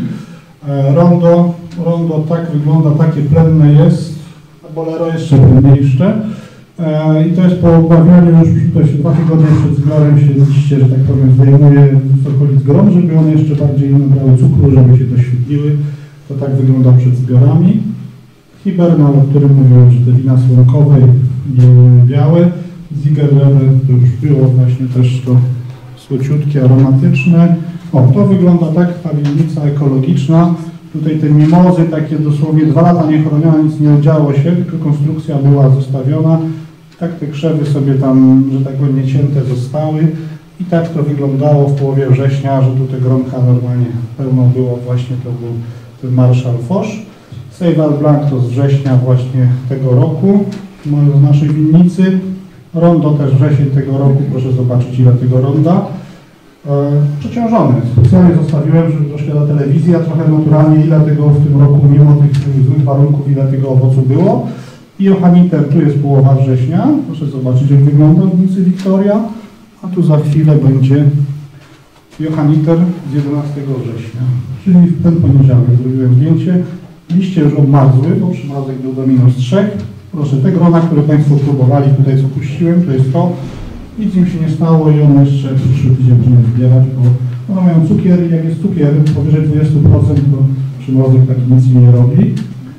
Rondo tak wygląda, takie plenne jest, a Bolero jeszcze plenniejsze. I to jest po obławianiu już, to się 2 tygodnie przed zbiorem się liście, że tak powiem, zdejmuje z okolic gron, żeby one jeszcze bardziej nabrały cukru, żeby się doświetliły. To tak wygląda przed zbiorami. Hibernal, o którym mówiłem, że te wina słonkowe i białe. Zigerlewe, to już było właśnie też to słociutkie, aromatyczne. O, to wygląda tak, ta winnica ekologiczna. Tutaj te mimozy, takie dosłownie 2 lata niechronione, nic nie działo się, tylko konstrukcja była zostawiona. Tak te krzewy sobie tam, że tak powiem, niecięte zostały. I tak to wyglądało w połowie września, że tu te gronka normalnie pełno było. Właśnie to był ten Marshall Foch. Seyval Blanc to z września właśnie tego roku, z naszej winnicy. Rondo też wrzesień tego roku, proszę zobaczyć ile tego ronda. Przeciążony. Specjalnie zostawiłem, żeby troszkę na telewizji, a trochę naturalnie ile tego w tym roku, mimo tych złych warunków, ile tego owocu było. I Johanniter, tu jest połowa września, proszę zobaczyć jak wygląda w winnicy Victoria, a tu za chwilę będzie Johanniter z 11 września, czyli w ten poniedziałek zrobiłem zdjęcie. Liście już obmarzły, bo przymrozek był do -3. Proszę, te grona, które Państwo próbowali, tutaj co puściłem, to jest to. Nic im się nie stało i one jeszcze przyszły tydzień będziemy zbierać, bo one mają cukier i jak jest cukier powyżej 20%, to przymrozek taki nic im nie robi.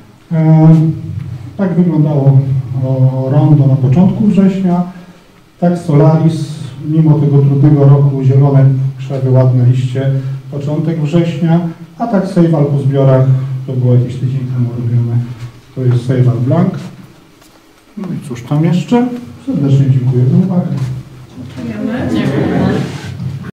Tak wyglądało rondo na początku września. Tak Solaris, mimo tego trudnego roku, zielone krzewy, ładne liście, początek września. A tak Seyval po zbiorach, to było jakiś tydzień temu robione. To jest Seyval Blanc. No i cóż tam jeszcze? Serdecznie dziękuję za uwagę. Dziękujemy.